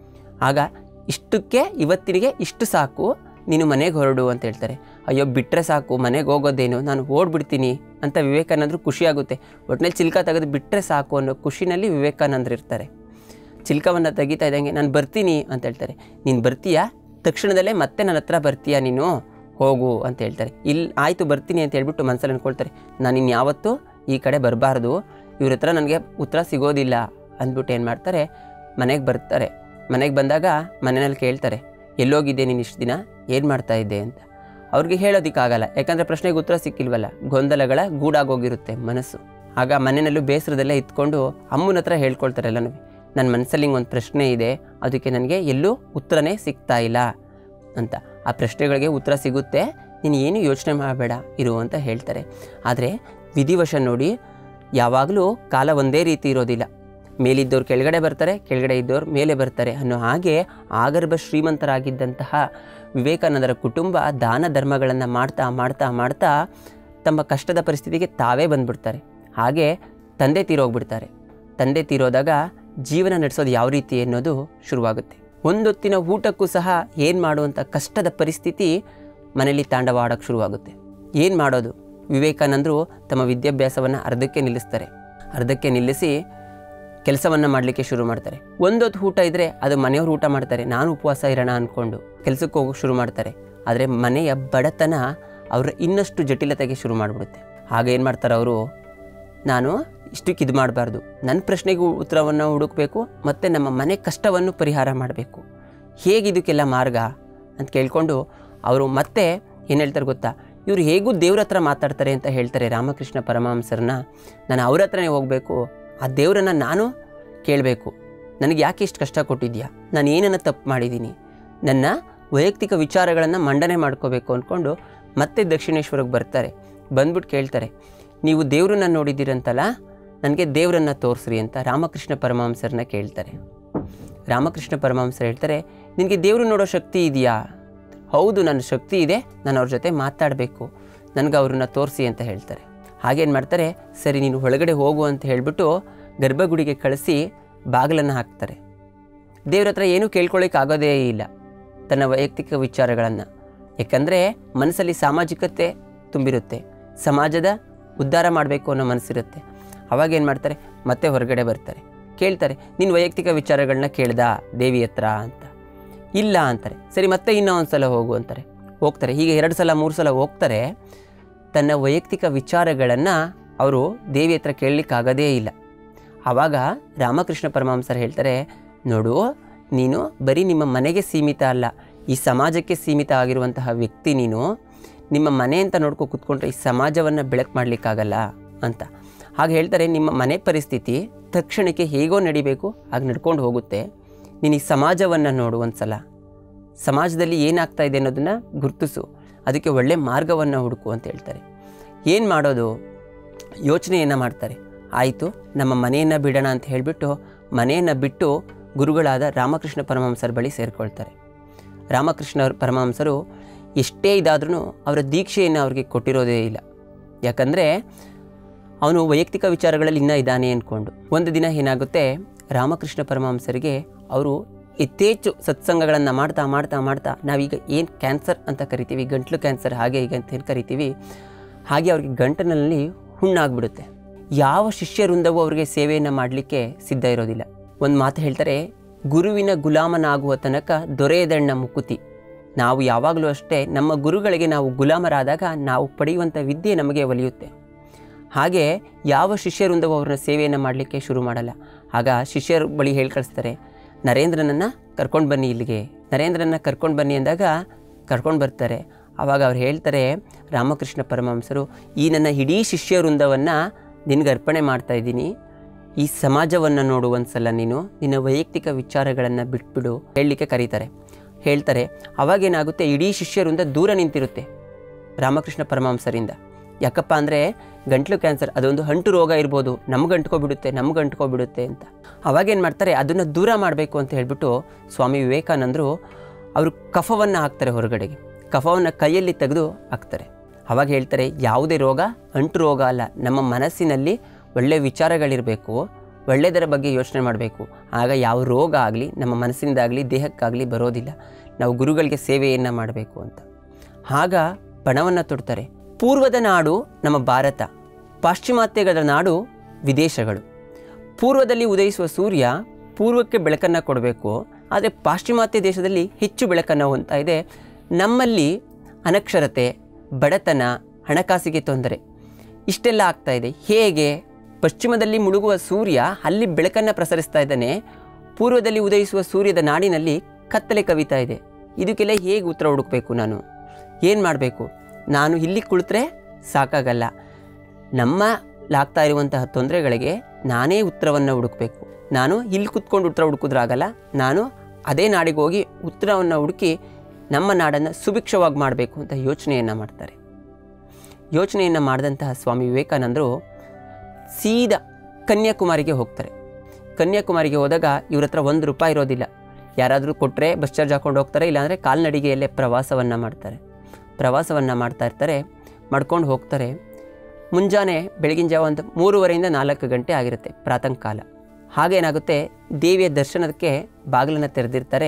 ಆಗ ಇಷ್ಟಕ್ಕೆ ಇವತ್ತಿನಿಗೆ ಇಷ್ಟು ಸಾಕು, ನೀನು ಮನೆಗೆ ಹೊರಡು ಅಂತ ಹೇಳ್ತಾರೆ. ಅಯ್ಯೋ ಬಿಟ್ಟರೆ ಸಾಕು, ಮನೆಗೆ ಹೋಗೋದೇನು, ನಾನು ಓಡ್ಬಿಡ್ತೀನಿ ಅಂತ ವಿವೇಕಾನಂದರು ಖುಷಿಯಾಗುತ್ತೆ. ಒಟ್ಟಿನಲ್ಲಿ ಚಿಲ್ಕ ತೆಗೆದು ಬಿಟ್ಟರೆ ಸಾಕು ಅನ್ನೋ ಖುಷಿನಲ್ಲಿ ವಿವೇಕಾನಂದರು ಇರ್ತಾರೆ. ಚಿಲ್ಕವನ್ನು ತೆಗಿತಾ ಇದ್ದಂಗೆ ನಾನು ಬರ್ತೀನಿ ಅಂತ ಹೇಳ್ತಾರೆ. ನೀನು ಬರ್ತೀಯಾ, ತಕ್ಷಣದಲ್ಲೇ ಮತ್ತೆ ನನ್ನ ಹತ್ರ ಬರ್ತೀಯಾ, ನೀನು ಹೋಗು ಅಂತ ಹೇಳ್ತಾರೆ. ಇಲ್ಲಿ ಆಯಿತು ಬರ್ತೀನಿ ಅಂತ ಹೇಳ್ಬಿಟ್ಟು ಮನಸ್ಸಲ್ಲಿ ಅಂದ್ಕೊಳ್ತಾರೆ, ನಾನು ಇನ್ಯಾವತ್ತೂ ಈ ಕಡೆ ಬರಬಾರ್ದು, ಇವ್ರ ಹತ್ರ ನನಗೆ ಉತ್ತರ ಸಿಗೋದಿಲ್ಲ ಅಂದ್ಬಿಟ್ಟು ಏನು ಮಾಡ್ತಾರೆ, ಮನೆಗೆ ಬರ್ತಾರೆ. ಮನೆಗೆ ಬಂದಾಗ ಮನೆಯಲ್ಲಿ ಕೇಳ್ತಾರೆ, ಎಲ್ಲೋಗಿದ್ದೆ ನೀನು ಇಷ್ಟು ದಿನ, ಏನು ಮಾಡ್ತಾ ಇದ್ದೆ ಅಂತ. ಅವ್ರಿಗೆ ಹೇಳೋದಕ್ಕಾಗಲ್ಲ, ಯಾಕಂದರೆ ಪ್ರಶ್ನೆಗೆ ಉತ್ತರ ಸಿಕ್ಕಿಲ್ವಲ್ಲ, ಗೊಂದಲಗಳ ಗೂಡಾಗೋಗಿರುತ್ತೆ ಮನಸ್ಸು. ಆಗ ಮನೆಯಲ್ಲೂ ಬೇಸರದಲ್ಲೇ ಇತ್ಕೊಂಡು ಅಮ್ಮನ ಹತ್ರ ಹೇಳ್ಕೊಳ್ತಾರೆ ಎಲ್ಲನೂ. ನನ್ನ ಮನಸ್ಸಲ್ಲಿ ಹಿಂಗೆ ಒಂದು ಪ್ರಶ್ನೆ ಇದೆ, ಅದಕ್ಕೆ ನನಗೆ ಎಲ್ಲೂ ಉತ್ತರನೇ ಸಿಗ್ತಾ ಇಲ್ಲ ಅಂತ. ಆ ಪ್ರಶ್ನೆಗಳಿಗೆ ಉತ್ತರ ಸಿಗುತ್ತೆ, ನೀನು ಏನು ಯೋಚನೆ ಮಾಡಬೇಡ ಇರು ಅಂತ ಹೇಳ್ತಾರೆ. ಆದರೆ ವಿಧಿವಶ ನೋಡಿ, ಯಾವಾಗಲೂ ಕಾಲ ಒಂದೇ ರೀತಿ ಇರೋದಿಲ್ಲ. ಮೇಲಿದ್ದವ್ರು ಕೆಳಗಡೆ ಬರ್ತಾರೆ, ಕೆಳಗಡೆ ಇದ್ದವ್ರು ಮೇಲೆ ಬರ್ತಾರೆ ಅನ್ನೋ ಹಾಗೆ ಆಗರ್ಭ ಶ್ರೀಮಂತರಾಗಿದ್ದಂತಹ ವಿವೇಕಾನಂದರ ಕುಟುಂಬ ದಾನ ಧರ್ಮಗಳನ್ನು ಮಾಡ್ತಾ ಮಾಡ್ತಾ ಮಾಡ್ತಾ ತಮ್ಮ ಕಷ್ಟದ ಪರಿಸ್ಥಿತಿಗೆ ತಾವೇ ಬಂದುಬಿಡ್ತಾರೆ. ಹಾಗೆ ತಂದೆ ತೀರೋಗ್ಬಿಡ್ತಾರೆ. ತಂದೆ ತೀರೋದಾಗ ಜೀವನ ನಡೆಸೋದು ಯಾವ ರೀತಿ ಅನ್ನೋದು ಶುರುವಾಗುತ್ತೆ. ಒಂದೊತ್ತಿನ ಊಟಕ್ಕೂ ಸಹ ಏನು ಮಾಡುವಂಥ ಕಷ್ಟದ ಪರಿಸ್ಥಿತಿ ಮನೆಯಲ್ಲಿ ತಾಂಡವಾಡೋಕ್ಕೆ ಶುರುವಾಗುತ್ತೆ. ಏನು ಮಾಡೋದು? ವಿವೇಕಾನಂದರು ತಮ್ಮ ವಿದ್ಯಾಭ್ಯಾಸವನ್ನು ಅರ್ಧಕ್ಕೆ ನಿಲ್ಲಿಸ್ತಾರೆ. ಅರ್ಧಕ್ಕೆ ನಿಲ್ಲಿಸಿ ಕೆಲಸವನ್ನು ಮಾಡಲಿಕ್ಕೆ ಶುರು ಮಾಡ್ತಾರೆ. ಒಂದೊತ್ತು ಊಟ ಇದ್ದರೆ ಅದು ಮನೆಯವರು ಊಟ ಮಾಡ್ತಾರೆ, ನಾನು ಉಪವಾಸ ಇರೋಣ ಅಂದ್ಕೊಂಡು ಕೆಲಸಕ್ಕೆ ಹೋಗೋಕೆ ಶುರು ಮಾಡ್ತಾರೆ. ಆದರೆ ಮನೆಯ ಬಡತನ ಅವರ ಇನ್ನಷ್ಟು ಜಟಿಲತೆಗೆ ಶುರು ಮಾಡಿಬಿಡುತ್ತೆ. ಆಗ ಏನು ಮಾಡ್ತಾರೆ ಅವರು, ನಾನು ಇಷ್ಟಕ್ಕೆ ಇದು ಮಾಡಬಾರ್ದು, ನನ್ನ ಪ್ರಶ್ನೆಗೂ ಉತ್ತರವನ್ನು ಹುಡುಕಬೇಕು ಮತ್ತು ನಮ್ಮ ಮನೆ ಕಷ್ಟವನ್ನು ಪರಿಹಾರ ಮಾಡಬೇಕು, ಹೇಗಿದಕ್ಕೆಲ್ಲ ಮಾರ್ಗ ಅಂತ ಕೇಳಿಕೊಂಡು ಅವರು ಮತ್ತೆ ಏನು ಹೇಳ್ತಾರೆ ಗೊತ್ತಾ, ಇವರು ಹೇಗೂ ದೇವ್ರ ಹತ್ರ ಮಾತಾಡ್ತಾರೆ ಅಂತ ಹೇಳ್ತಾರೆ ರಾಮಕೃಷ್ಣ ಪರಮಹಂಸರನ್ನ. ನಾನು ಅವ್ರ ಹತ್ರನೇ ಹೋಗಬೇಕು, ಆ ದೇವರನ್ನು ನಾನು ಕೇಳಬೇಕು, ನನಗೆ ಯಾಕೆ ಇಷ್ಟು ಕಷ್ಟ ಕೊಟ್ಟಿದ್ಯಾ, ನಾನು ಏನನ್ನು ತಪ್ಪು ಮಾಡಿದ್ದೀನಿ, ನನ್ನ ವೈಯಕ್ತಿಕ ವಿಚಾರಗಳನ್ನು ಮಂಡನೆ ಮಾಡ್ಕೋಬೇಕು ಅಂದ್ಕೊಂಡು ಮತ್ತೆ ದಕ್ಷಿಣೇಶ್ವರಕ್ಕೆ ಬರ್ತಾರೆ. ಬಂದ್ಬಿಟ್ಟು ಕೇಳ್ತಾರೆ, ನೀವು ದೇವ್ರನ್ನ ನೋಡಿದ್ದೀರಂತಲ್ಲ, ನನಗೆ ದೇವರನ್ನು ತೋರಿಸ್ರಿ ಅಂತ ರಾಮಕೃಷ್ಣ ಪರಮಹಂಸರನ್ನ ಕೇಳ್ತಾರೆ. ರಾಮಕೃಷ್ಣ ಪರಮಹಂಸರು ಹೇಳ್ತಾರೆ, ನಿನಗೆ ದೇವರು ನೋಡೋ ಶಕ್ತಿ ಇದೆಯಾ? ಹೌದು, ನನ್ನ ಶಕ್ತಿ ಇದೆ, ನಾನು ಅವ್ರ ಜೊತೆ ಮಾತಾಡಬೇಕು, ನನಗೆ ಅವ್ರನ್ನ ತೋರಿಸಿ ಅಂತ ಹೇಳ್ತಾರೆ. ಹಾಗೇನು ಮಾಡ್ತಾರೆ, ಸರಿ ನೀನು ಒಳಗಡೆ ಹೋಗು ಅಂತ ಹೇಳಿಬಿಟ್ಟು ಗರ್ಭಗುಡಿಗೆ ಕಳಿಸಿ ಬಾಗಿಲನ್ನು ಹಾಕ್ತಾರೆ. ದೇವ್ರ ಹತ್ರ ಏನೂ ಕೇಳ್ಕೊಳ್ಳಿಕ್ಕೆ ಆಗೋದೇ ಇಲ್ಲ ತನ್ನ ವೈಯಕ್ತಿಕ ವಿಚಾರಗಳನ್ನು. ಯಾಕಂದರೆ ಮನಸ್ಸಲ್ಲಿ ಸಾಮಾಜಿಕತೆ ತುಂಬಿರುತ್ತೆ, ಸಮಾಜದ ಉದ್ಧಾರ ಮಾಡಬೇಕು ಅನ್ನೋ ಮನಸ್ಸಿರುತ್ತೆ. ಅವಾಗೇನು ಮಾಡ್ತಾರೆ, ಮತ್ತೆ ಹೊರಗಡೆ ಬರ್ತಾರೆ. ಕೇಳ್ತಾರೆ, ನೀನು ವೈಯಕ್ತಿಕ ವಿಚಾರಗಳನ್ನ ಕೇಳ್ದಾ ದೇವಿ ಹತ್ರ ಅಂತ. ಇಲ್ಲ ಅಂತಾರೆ. ಸರಿ ಮತ್ತೆ ಇನ್ನೂ ಒಂದು ಸಲ ಹೋಗು ಅಂತಾರೆ. ಹೋಗ್ತಾರೆ. ಹೀಗೆ ಎರಡು ಸಲ ಮೂರು ಸಲ ಹೋಗ್ತಾರೆ. ತನ್ನ ವೈಯಕ್ತಿಕ ವಿಚಾರಗಳನ್ನು ಅವರು ದೇವಿ ಹತ್ರ ಕೇಳಲಿಕ್ಕಾಗೋದೇ ಇಲ್ಲ. ಆವಾಗ ರಾಮಕೃಷ್ಣ ಪರಮಹಂಸರು ಹೇಳ್ತಾರೆ, ನೋಡು, ನೀನು ಬರೀ ನಿಮ್ಮ ಮನೆಗೆ ಸೀಮಿತ ಅಲ್ಲ, ಈ ಸಮಾಜಕ್ಕೆ ಸೀಮಿತ ಆಗಿರುವಂತಹ ವ್ಯಕ್ತಿ ನೀನು. ನಿಮ್ಮ ಮನೆ ಅಂತ ನೋಡ್ಕೊ ಕೂತ್ಕೊಂಡ್ರೆ ಈ ಸಮಾಜವನ್ನು ಬೆಳಕು ಮಾಡಲಿಕ್ಕಾಗಲ್ಲ. ಅಂತ. ಹಾಗೆ ಹೇಳ್ತಾರೆ, ನಿಮ್ಮ ಮನೆ ಪರಿಸ್ಥಿತಿ ತಕ್ಷಣಕ್ಕೆ ಹೇಗೋ ನಡಿಬೇಕು ಹಾಗೆ ನಡ್ಕೊಂಡು ಹೋಗುತ್ತೆ. ನೀನು ಈ ಸಮಾಜವನ್ನು ನೋಡು ಒಂದು ಸಲ, ಸಮಾಜದಲ್ಲಿ ಏನಾಗ್ತಾ ಇದೆ ಅನ್ನೋದನ್ನು ಗುರುತಿಸು, ಅದಕ್ಕೆ ಒಳ್ಳೆ ಮಾರ್ಗವನ್ನು ಹುಡುಕು ಅಂತ ಹೇಳ್ತಾರೆ. ಏನು ಮಾಡೋದು ಯೋಚನೆಯನ್ನು ಮಾಡ್ತಾರೆ. ಆಯಿತು, ನಮ್ಮ ಮನೆಯನ್ನು ಬಿಡೋಣ ಅಂತ ಹೇಳಿಬಿಟ್ಟು ಮನೆಯನ್ನು ಬಿಟ್ಟು ಗುರುಗಳಾದ ರಾಮಕೃಷ್ಣ ಪರಮಹಂಸರ ಬಳಿ ಸೇರಿಕೊಳ್ತಾರೆ. ರಾಮಕೃಷ್ಣ ಪರಮಹಂಸರು ಎಷ್ಟೇ ಇದಾದ್ರೂ ಅವರ ದೀಕ್ಷೆಯನ್ನು ಅವ್ರಿಗೆ ಕೊಟ್ಟಿರೋದೇ ಇಲ್ಲ. ಯಾಕಂದರೆ ಅವನು ವೈಯಕ್ತಿಕ ವಿಚಾರಗಳಲ್ಲಿ ಇನ್ನೂ ಇದ್ದಾನೆ ಅಂದ್ಕೊಂಡು. ಒಂದು ದಿನ ಏನಾಗುತ್ತೆ, ರಾಮಕೃಷ್ಣ ಪರಮಹಂಸರಿಗೆ ಅವರು ಯಥೇಚ್ಛು ಸತ್ಸಂಗಗಳನ್ನು ಮಾಡ್ತಾ ಮಾಡ್ತಾ ಮಾಡ್ತಾ ನಾವೀಗ ಏನು ಕ್ಯಾನ್ಸರ್ ಅಂತ ಕರಿತೀವಿ, ಗಂಟ್ಲು ಕ್ಯಾನ್ಸರ್ ಹಾಗೆ ಈಗ ಅಂತ ಏನು ಕರಿತೀವಿ, ಹಾಗೆ ಅವ್ರಿಗೆ ಗಂಟಲಿನಲ್ಲಿ ಹುಣ್ಣಾಗ್ಬಿಡುತ್ತೆ. ಯಾವ ಶಿಷ್ಯ ವೃಂದವೂ ಅವ್ರಿಗೆ ಸೇವೆಯನ್ನು ಮಾಡಲಿಕ್ಕೆ ಸಿದ್ಧ ಇರೋದಿಲ್ಲ. ಒಂದು ಮಾತು ಹೇಳ್ತಾರೆ, ಗುರುವಿನ ಗುಲಾಮನಾಗುವ ತನಕ ದೊರೆಯದಣ್ಣ ಮುಕುತಿ. ನಾವು ಯಾವಾಗಲೂ ಅಷ್ಟೇ ನಮ್ಮ ಗುರುಗಳಿಗೆ ನಾವು ಗುಲಾಮರಾದಾಗ ನಾವು ಪಡೆಯುವಂಥ ವಿದ್ಯೆ ನಮಗೆ ಒಲಿಯುತ್ತೆ. ಹಾಗೆ ಯಾವ ಶಿಷ್ಯವೃಂದವೂ ಅವ್ರನ್ನ ಸೇವೆಯನ್ನು ಮಾಡಲಿಕ್ಕೆ ಶುರು ಮಾಡಲ್ಲ. ಆಗ ಶಿಷ್ಯರ ಬಳಿ ಹೇಳಿ ಕಳಿಸ್ತಾರೆ, ನರೇಂದ್ರನನ್ನು ಕರ್ಕೊಂಡು ಬನ್ನಿ ಇಲ್ಲಿಗೆ. ನರೇಂದ್ರನ ಕರ್ಕೊಂಡು ಬನ್ನಿ ಅಂದಾಗ ಕರ್ಕೊಂಡು ಬರ್ತಾರೆ. ಆವಾಗ ಅವ್ರು ಹೇಳ್ತಾರೆ, ರಾಮಕೃಷ್ಣ ಪರಮಹಂಸರು, ಈ ನನ್ನ ಇಡೀ ಶಿಷ್ಯವೃಂದವನ್ನು ನಿನಗೆ ಅರ್ಪಣೆ ಮಾಡ್ತಾಯಿದ್ದೀನಿ. ಈ ಸಮಾಜವನ್ನು ನೋಡು ಒಂದು ಸಲ, ನೀನು ನಿನ್ನ ವೈಯಕ್ತಿಕ ವಿಚಾರಗಳನ್ನು ಬಿಟ್ಬಿಡು ಹೇಳಲಿಕ್ಕೆ ಕರೀತಾರೆ. ಹೇಳ್ತಾರೆ, ಅವಾಗೇನಾಗುತ್ತೆ, ಇಡೀ ಶಿಷ್ಯರಿಂದ ದೂರ ನಿಂತಿರುತ್ತೆ ರಾಮಕೃಷ್ಣ ಪರಮಹಂಸರಿಂದ. ಯಾಕಪ್ಪ ಅಂದರೆ ಗಂಟ್ಲು ಕ್ಯಾನ್ಸರ್ ಅದೊಂದು ಅಂಟು ರೋಗ ಇರ್ಬೋದು, ನಮ್ಗೆ ಅಂಟ್ಕೊಬಿಡುತ್ತೆ ನಮ್ಗೆ ಅಂಟ್ಕೊಬಿಡುತ್ತೆ ಅಂತ. ಅವಾಗೇನು ಮಾಡ್ತಾರೆ, ಅದನ್ನು ದೂರ ಮಾಡಬೇಕು ಅಂತ ಹೇಳ್ಬಿಟ್ಟು ಸ್ವಾಮಿ ವಿವೇಕಾನಂದರು ಅವರು ಕಫವನ್ನು ಹಾಕ್ತಾರೆ ಹೊರಗಡೆಗೆ. ಕಫವನ್ನು ಕೈಯಲ್ಲಿ ತೆಗೆದು ಹಾಕ್ತಾರೆ. ಅವಾಗ ಹೇಳ್ತಾರೆ, ಯಾವುದೇ ರೋಗ ಅಂಟು ರೋಗ ಅಲ್ಲ, ನಮ್ಮ ಮನಸ್ಸಿನಲ್ಲಿ ಒಳ್ಳೆಯ ವಿಚಾರಗಳಿರಬೇಕು, ಒಳ್ಳೆಯದರ ಬಗ್ಗೆ ಯೋಚನೆ ಮಾಡಬೇಕು. ಆಗ ಯಾವ ರೋಗ ಆಗಲಿ ನಮ್ಮ ಮನಸ್ಸಿನಿಂದಾಗಲಿ ದೇಹಕ್ಕಾಗಲಿ ಬರೋದಿಲ್ಲ. ನಾವು ಗುರುಗಳಿಗೆ ಸೇವೆಯನ್ನು ಮಾಡಬೇಕು ಅಂತ. ಆಗ ಪಣವನ್ನು ತೊಡ್ತಾರೆ. ಪೂರ್ವದ ನಾಡು ನಮ್ಮ ಭಾರತ, ಪಾಶ್ಚಿಮಾತ್ಯಗಳ ನಾಡು ವಿದೇಶಗಳು. ಪೂರ್ವದಲ್ಲಿ ಉದಯಿಸುವ ಸೂರ್ಯ ಪೂರ್ವಕ್ಕೆ ಬೆಳಕನ್ನು ಕೊಡಬೇಕು, ಆದರೆ ಪಾಶ್ಚಿಮಾತ್ಯ ದೇಶದಲ್ಲಿ ಹೆಚ್ಚು ಬೆಳಕನ್ನು ಹೊಂದ್ತಾ ಇದೆ. ನಮ್ಮಲ್ಲಿ ಅನಕ್ಷರತೆ, ಬಡತನ, ಹಣಕಾಸಿಗೆ ತೊಂದರೆ ಇಷ್ಟೆಲ್ಲ ಆಗ್ತಾ ಇದೆ. ಹೇಗೆ? ಪಶ್ಚಿಮದಲ್ಲಿ ಮುಳುಗುವ ಸೂರ್ಯ ಅಲ್ಲಿ ಬೆಳಕನ್ನು ಪ್ರಸರಿಸ್ತಾ ಇದ್ದಾನೆ, ಪೂರ್ವದಲ್ಲಿ ಉದಯಿಸುವ ಸೂರ್ಯದ ನಾಡಿನಲ್ಲಿ ಕತ್ತಲೆ ಕವಿತಾ ಇದೆ. ಇದಕ್ಕೆಲ್ಲ ಹೇಗೆ ಉತ್ತರ ಹುಡುಕಬೇಕು? ನಾನು ಏನು ಮಾಡಬೇಕು? ನಾನು ಇಲ್ಲಿ ಕುಳಿತರೆ ಸಾಕಾಗಲ್ಲ. ನಮ್ಮಲ್ಲಾಗ್ತಾ ಇರುವಂತಹ ತೊಂದರೆಗಳಿಗೆ ನಾನೇ ಉತ್ತರವನ್ನು ಹುಡುಕಬೇಕು. ನಾನು ಇಲ್ಲಿ ಕುತ್ಕೊಂಡು ಉತ್ತರ ಹುಡುಕಿದ್ರಾಗಲ್ಲ, ನಾನು ಅದೇ ನಾಡಿಗೆ ಹೋಗಿ ಉತ್ತರವನ್ನು ಹುಡುಕಿ ನಮ್ಮ ನಾಡನ್ನು ಸುಭಿಕ್ಷವಾಗಿ ಮಾಡಬೇಕು ಅಂತ ಯೋಚನೆಯನ್ನು ಮಾಡ್ತಾರೆ. ಯೋಚನೆಯನ್ನು ಮಾಡಿದಂತಹ ಸ್ವಾಮಿ ವಿವೇಕಾನಂದರು ಸೀದಾ ಕನ್ಯಾಕುಮಾರಿಗೆ ಹೋಗ್ತಾರೆ. ಕನ್ಯಾಕುಮಾರಿಗೆ ಹೋದಾಗ ಇವ್ರ ಹತ್ರ ಒಂದು ರೂಪಾಯಿ ಇರೋದಿಲ್ಲ. ಯಾರಾದರೂ ಕೊಟ್ಟರೆ ಬಸ್ ಚಾರ್ಜ್ ಹಾಕ್ಕೊಂಡು ಹೋಗ್ತಾರೆ, ಇಲ್ಲಾಂದರೆ ಕಾಲ್ನಡಿಗೆಯಲ್ಲೇ ಪ್ರವಾಸವನ್ನು ಮಾಡ್ತಾರೆ. ಪ್ರವಾಸವನ್ನು ಮಾಡ್ತಾ ಇರ್ತಾರೆ, ಮಾಡ್ಕೊಂಡು ಹೋಗ್ತಾರೆ. ಮುಂಜಾನೆ ಬೆಳಗಿನ ಜಾವ ಒಂದು ಮೂರುವರೆಯಿಂದ ನಾಲ್ಕು ಗಂಟೆ ಆಗಿರುತ್ತೆ, ಪ್ರಾತಃ ಕಾಲ. ಹಾಗೇನಾಗುತ್ತೆ, ದೇವಿಯ ದರ್ಶನಕ್ಕೆ ಬಾಗಿಲನ್ನು ತೆರೆದಿರ್ತಾರೆ.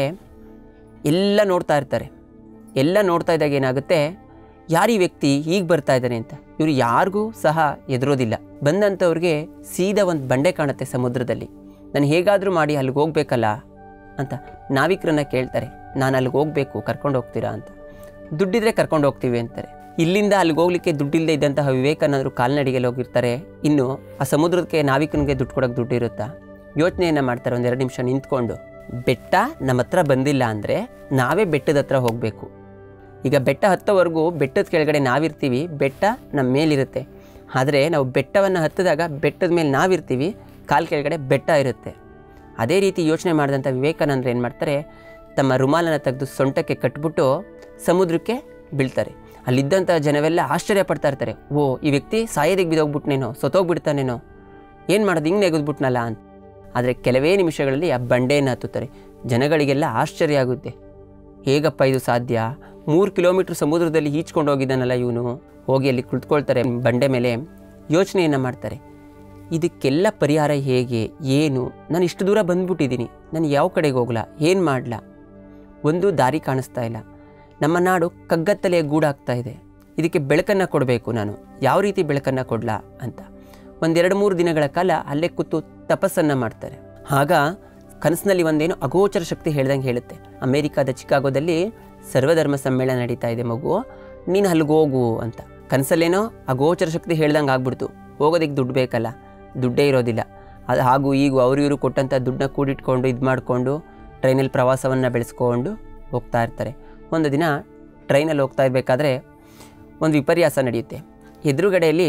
ಎಲ್ಲ ನೋಡ್ತಾ ಇರ್ತಾರೆ. ಎಲ್ಲ ನೋಡ್ತಾ ಇದ್ದಾಗ ಏನಾಗುತ್ತೆ, ಯಾರು ಈ ವ್ಯಕ್ತಿ ಹೀಗೆ ಬರ್ತಾ ಇದ್ದಾನೆ ಅಂತ ಇವರು ಯಾರಿಗೂ ಸಹ ಎದುರೋದಿಲ್ಲ. ಬಂದಂಥವ್ರಿಗೆ ಸೀದಾ ಒಂದು ಬಂಡೆ ಕಾಣುತ್ತೆ ಸಮುದ್ರದಲ್ಲಿ. ನಾನು ಹೇಗಾದರೂ ಮಾಡಿ ಅಲ್ಲಿಗೆ ಹೋಗ್ಬೇಕಲ್ಲ ಅಂತ ನಾವಿಕರನ್ನ ಕೇಳ್ತಾರೆ, ನಾನು ಅಲ್ಲಿಗೆ ಹೋಗಬೇಕು, ಕರ್ಕೊಂಡು ಹೋಗ್ತೀರಾ ಅಂತ. ದುಡ್ಡಿದ್ರೆ ಕರ್ಕೊಂಡು ಹೋಗ್ತೀವಿ ಅಂತಾರೆ. ಇಲ್ಲಿಂದ ಅಲ್ಲಿಗೆ ಹೋಗ್ಲಿಕ್ಕೆ ದುಡ್ಡಿಲ್ಲದೆ ಇದ್ದಂತಹ ವಿವೇಕಾನಂದರು ಕಾಲ್ನಡಿಗೆಯಲ್ಲಿ ಹೋಗಿರ್ತಾರೆ. ಇನ್ನು ಆ ಸಮುದ್ರಕ್ಕೆ ನಾವಿಕನಿಗೆ ದುಡ್ಡು ಕೊಡೋಕ್ಕೆ ದುಡ್ಡು ಇರುತ್ತಾ? ಯೋಚನೆಯನ್ನು ಮಾಡ್ತಾರೆ. ಒಂದೆರಡು ನಿಮಿಷ ನಿಂತ್ಕೊಂಡು, ಬೆಟ್ಟ ನಮ್ಮ ಹತ್ರ ಬಂದಿಲ್ಲ ಅಂದರೆ ನಾವೇ ಬೆಟ್ಟದ ಹತ್ರ ಹೋಗಬೇಕು. ಈಗ ಬೆಟ್ಟ ಹತ್ತೋವರೆಗೂ ಬೆಟ್ಟದ ಕೆಳಗಡೆ ನಾವಿರ್ತೀವಿ, ಬೆಟ್ಟ ನಮ್ಮ ಮೇಲಿರುತ್ತೆ. ಆದರೆ ನಾವು ಬೆಟ್ಟವನ್ನು ಹತ್ತಿದಾಗ ಬೆಟ್ಟದ ಮೇಲೆ ನಾವಿರ್ತೀವಿ, ಕಾಲು ಕೆಳಗಡೆ ಬೆಟ್ಟ ಇರುತ್ತೆ. ಅದೇ ರೀತಿ ಯೋಚನೆ ಮಾಡಿದಂಥ ವಿವೇಕಾನಂದರು ಏನು ಮಾಡ್ತಾರೆ, ತಮ್ಮ ರುಮಾಲನ್ನು ತೆಗೆದು ಸೊಂಟಕ್ಕೆ ಕಟ್ಬಿಟ್ಟು ಸಮುದ್ರಕ್ಕೆ ಬೀಳ್ತಾರೆ. ಅಲ್ಲಿದ್ದಂಥ ಜನವೆಲ್ಲ ಆಶ್ಚರ್ಯ ಪಡ್ತಾ ಇರ್ತಾರೆ, ಓ ಈ ವ್ಯಕ್ತಿ ಸಾಯೋದಕ್ಕೆ ಬಿದ್ದೋಗ್ಬಿಟ್ನೇನೋ, ಸೊತ್ತೋಗ್ಬಿಡ್ತಾನೇನೋ, ಏನು ಮಾಡೋದು, ಹಿಂಗೆ ನೆಗೆದ್ಬಿಟ್ನಲ್ಲ ಅಂತ. ಆದರೆ ಕೆಲವೇ ನಿಮಿಷಗಳಲ್ಲಿ ಆ ಬಂಡೆಯನ್ನು ಹತ್ತುತ್ತಾರೆ. ಜನಗಳಿಗೆಲ್ಲ ಆಶ್ಚರ್ಯ ಆಗುತ್ತೆ, ಹೇಗಪ್ಪ ಇದು ಸಾಧ್ಯ? ಮೂರು ಕಿಲೋಮೀಟ್ರ್ ಸಮುದ್ರದಲ್ಲಿ ಈಚ್ಕೊಂಡು ಹೋಗಿದ್ದಾನಲ್ಲ ಇವನು. ಹೋಗಿ ಅಲ್ಲಿ ಕುಳಿತುಕೊಳ್ತಾರೆ ಬಂಡೆ ಮೇಲೆ. ಯೋಚನೆಯನ್ನು ಮಾಡ್ತಾರೆ, ಇದಕ್ಕೆಲ್ಲ ಪರಿಹಾರ ಹೇಗೆ, ಏನು? ನಾನು ಇಷ್ಟು ದೂರ ಬಂದುಬಿಟ್ಟಿದ್ದೀನಿ, ನಾನು ಯಾವ ಕಡೆಗೆ ಹೋಗಲ್ಲ, ಏನು ಮಾಡಲ? ಒಂದು ದಾರಿ ಕಾಣಿಸ್ತಾ ಇಲ್ಲ. ನಮ್ಮ ನಾಡು ಕಗ್ಗತ್ತಲೆಯ ಗೂಡಾಗ್ತಾ ಇದೆ. ಇದಕ್ಕೆ ಬೆಳಕನ್ನು ಕೊಡಬೇಕು. ನಾನು ಯಾವ ರೀತಿ ಬೆಳಕನ್ನು ಕೊಡಲಾ ಅಂತ ಒಂದೆರಡು ಮೂರು ದಿನಗಳ ಕಾಲ ಅಲ್ಲೇ ಕೂತು ತಪಸ್ಸನ್ನು ಮಾಡ್ತಾರೆ. ಆಗ ಕನಸಿನಲ್ಲಿ ಒಂದೇನು ಅಗೋಚರ ಶಕ್ತಿ ಹೇಳ್ದಂಗೆ ಹೇಳುತ್ತೆ, ಅಮೇರಿಕಾದ ಚಿಕಾಗೋದಲ್ಲಿ ಸರ್ವಧರ್ಮ ಸಮ್ಮೇಳನ ನಡೀತಾ ಇದೆ ಮಗು, ನೀನು ಅಲ್ಲಿಗೆ ಹೋಗು ಅಂತ. ಕನಸಲ್ಲೇನೋ ಅಗೋಚರ ಶಕ್ತಿ ಹೇಳ್ದಂಗೆ ಆಗ್ಬಿಡ್ತು. ಹೋಗೋದಕ್ಕೆ ದುಡ್ಡು ಬೇಕಲ್ಲ, ದುಡ್ಡೇ ಇರೋದಿಲ್ಲ. ಅದು ಹಾಗೂ ಈಗ ಅವರು ಇವರು ಕೊಟ್ಟಂಥ ದುಡ್ಡನ್ನ ಕೂಡಿಟ್ಕೊಂಡು ಇದು ಮಾಡಿಕೊಂಡು ಟ್ರೈನಲ್ಲಿ ಪ್ರವಾಸವನ್ನು ಬೆಳೆಸ್ಕೊಂಡು ಹೋಗ್ತಾ ಇರ್ತಾರೆ. ಒಂದು ದಿನ ಟ್ರೈನಲ್ಲಿ ಹೋಗ್ತಾ ಇರಬೇಕಾದ್ರೆ ಒಂದು ವಿಪರ್ಯಾಸ ನಡೆಯುತ್ತೆ. ಎದುರುಗಡೆಯಲ್ಲಿ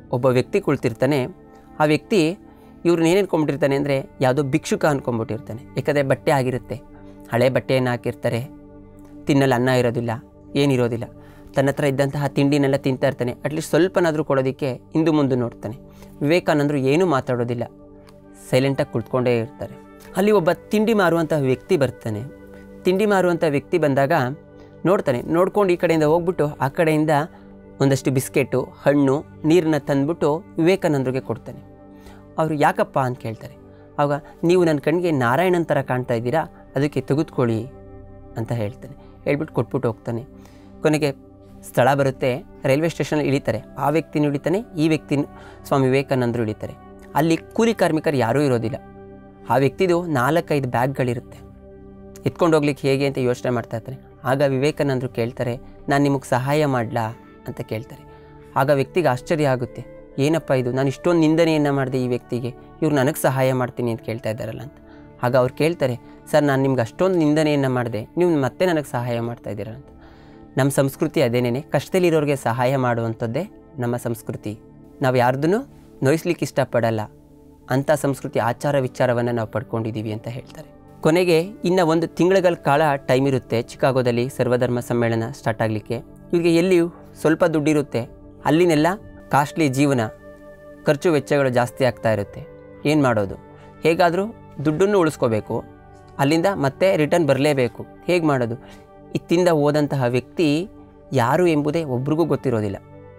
ಒಬ್ಬ ವ್ಯಕ್ತಿ ಕುಳಿತಿರ್ತಾನೆ. ಆ ವ್ಯಕ್ತಿ ಇವ್ರನ್ನ ಏನು ಅನ್ಕೊಂಬಿಟ್ಟಿರ್ತಾನೆ ಅಂದರೆ ಯಾವುದೋ ಭಿಕ್ಷುಕ ಅಂದ್ಕೊಂಬಿಟ್ಟಿರ್ತಾನೆ. ಯಾಕಂದರೆ ಬಟ್ಟೆ ಆಗಿರುತ್ತೆ, ಹಳೆ ಬಟ್ಟೆಯನ್ನು ಹಾಕಿರ್ತಾರೆ, ತಿನ್ನಲು ಅನ್ನ ಇರೋದಿಲ್ಲ, ಏನಿರೋದಿಲ್ಲ. ತನ್ನ ಹತ್ರ ಇದ್ದಂತಹ ತಿಂಡಿನೆಲ್ಲ ತಿಂತಾ ಇರ್ತಾನೆ. ಅಟ್ಲೀಸ್ಟ್ ಸ್ವಲ್ಪನಾದರೂ ಕೊಡೋದಕ್ಕೆ ಹಿಂದು ಮುಂದೆ ನೋಡ್ತಾನೆ. ವಿವೇಕಾನಂದರು ಏನೂ ಮಾತಾಡೋದಿಲ್ಲ, ಸೈಲೆಂಟಾಗಿ ಕುಳಿತುಕೊಂಡೇ ಇರ್ತಾರೆ. ಅಲ್ಲಿ ಒಬ್ಬ ತಿಂಡಿ ಮಾರುವಂತಹ ವ್ಯಕ್ತಿ ಬರ್ತಾನೆ. ತಿಂಡಿ ಮಾರುವಂಥ ವ್ಯಕ್ತಿ ಬಂದಾಗ ನೋಡ್ತಾನೆ. ನೋಡ್ಕೊಂಡು ಈ ಕಡೆಯಿಂದ ಹೋಗ್ಬಿಟ್ಟು ಆ ಕಡೆಯಿಂದ ಒಂದಷ್ಟು ಬಿಸ್ಕೆಟು, ಹಣ್ಣು, ನೀರನ್ನ ತಂದುಬಿಟ್ಟು ವಿವೇಕಾನಂದರಿಗೆ ಕೊಡ್ತಾನೆ. ಅವರು ಯಾಕಪ್ಪ ಅಂತ ಕೇಳ್ತಾರೆ. ಆವಾಗ ನೀವು ನನ್ನ ಕಣ್ಣಿಗೆ ನಾರಾಯಣನ ಥರ ಕಾಣ್ತಾ ಇದ್ದೀರಾ, ಅದಕ್ಕೆ ತೆಗೆದುಕೊಳ್ಳಿ ಅಂತ ಹೇಳ್ತಾನೆ. ಹೇಳ್ಬಿಟ್ಟು ಕೊಟ್ಬಿಟ್ಟು ಹೋಗ್ತಾನೆ. ಕೊನೆಗೆ ಸ್ಥಳ ಬರುತ್ತೆ, ರೈಲ್ವೆ ಸ್ಟೇಷನಲ್ಲಿ ಇಳಿತಾರೆ. ಆ ವ್ಯಕ್ತಿನೂ ಇಳಿತಾನೆ, ಈ ವ್ಯಕ್ತಿ ಸ್ವಾಮಿ ವಿವೇಕಾನಂದರು ಇಳಿತಾರೆ. ಅಲ್ಲಿ ಕೂಲಿ ಕಾರ್ಮಿಕರು ಯಾರೂ ಇರೋದಿಲ್ಲ. ಆ ವ್ಯಕ್ತಿದು ನಾಲ್ಕೈದು ಬ್ಯಾಗ್ಗಳಿರುತ್ತೆ. ಎತ್ಕೊಂಡು ಹೋಗ್ಲಿಕ್ಕೆ ಹೇಗೆ ಅಂತ ಯೋಚನೆ ಮಾಡ್ತಾ ಇರ್ತಾನೆ. ಆಗ ವಿವೇಕಾನಂದರು ಕೇಳ್ತಾರೆ, ನಾನು ನಿಮಗೆ ಸಹಾಯ ಮಾಡಲಾ ಅಂತ ಕೇಳ್ತಾರೆ. ಆಗ ವ್ಯಕ್ತಿಗೆ ಆಶ್ಚರ್ಯ ಆಗುತ್ತೆ, ಏನಪ್ಪ ಇದು, ನಾನು ಇಷ್ಟೊಂದು ನಿಂದನೆಯನ್ನು ಮಾಡಿದೆ ಈ ವ್ಯಕ್ತಿಗೆ, ಇವ್ರು ನನಗೆ ಸಹಾಯ ಮಾಡ್ತೀನಿ ಅಂತ ಕೇಳ್ತಾ ಇದ್ದಾರಲ್ಲ ಅಂತ. ಆಗ ಅವ್ರು ಕೇಳ್ತಾರೆ, ಸರ್ ನಾನು ನಿಮ್ಗೆ ಅಷ್ಟೊಂದು ನಿಂದನೆಯನ್ನು ಮಾಡಿದೆ, ನೀವು ಮತ್ತೆ ನನಗೆ ಸಹಾಯ ಮಾಡ್ತಾ ಇದ್ದೀರ ಅಂತ. ನಮ್ಮ ಸಂಸ್ಕೃತಿ ಅದೇನೇ, ಕಷ್ಟದಲ್ಲಿರೋರಿಗೆ ಸಹಾಯ ಮಾಡುವಂಥದ್ದೇ ನಮ್ಮ ಸಂಸ್ಕೃತಿ. ನಾವು ಯಾರ್ದೂ ನೋಯಿಸ್ಲಿಕ್ಕೆ ಇಷ್ಟಪಡಲ್ಲ, ಅಂಥ ಸಂಸ್ಕೃತಿ ಆಚಾರ ವಿಚಾರವನ್ನು ನಾವು ಪಡ್ಕೊಂಡಿದ್ದೀವಿ ಅಂತ ಹೇಳ್ತಾರೆ. ಕೊನೆಗೆ ಇನ್ನು ಒಂದು ತಿಂಗಳ ಕಾಲ ಟೈಮ್ ಇರುತ್ತೆ ಚಿಕಾಗೋದಲ್ಲಿ ಸರ್ವಧರ್ಮ ಸಮ್ಮೇಳನ ಸ್ಟಾರ್ಟ್ ಆಗಲಿಕ್ಕೆ. ಇವ್ರಿಗೆ ಎಲ್ಲಿಯೂ ಸ್ವಲ್ಪ ದುಡ್ಡಿರುತ್ತೆ, ಅಲ್ಲಿನೆಲ್ಲ ಕಾಸ್ಟ್ಲಿ ಜೀವನ, ಖರ್ಚು ವೆಚ್ಚಗಳು ಜಾಸ್ತಿ ಆಗ್ತಾ ಇರುತ್ತೆ. ಏನು ಮಾಡೋದು, ಹೇಗಾದರೂ ದುಡ್ಡನ್ನು ಉಳಿಸ್ಕೋಬೇಕು, ಅಲ್ಲಿಂದ ಮತ್ತೆ ರಿಟರ್ನ್ ಬರಲೇಬೇಕು. ಹೇಗೆ ಮಾಡೋದು? ಇತ್ತಿಂದ ಹೋದಂತಹ ವ್ಯಕ್ತಿ ಯಾರು ಎಂಬುದೇ ಒಬ್ರಿಗೂ ಗೊತ್ತಿರೋದಿಲ್ಲ.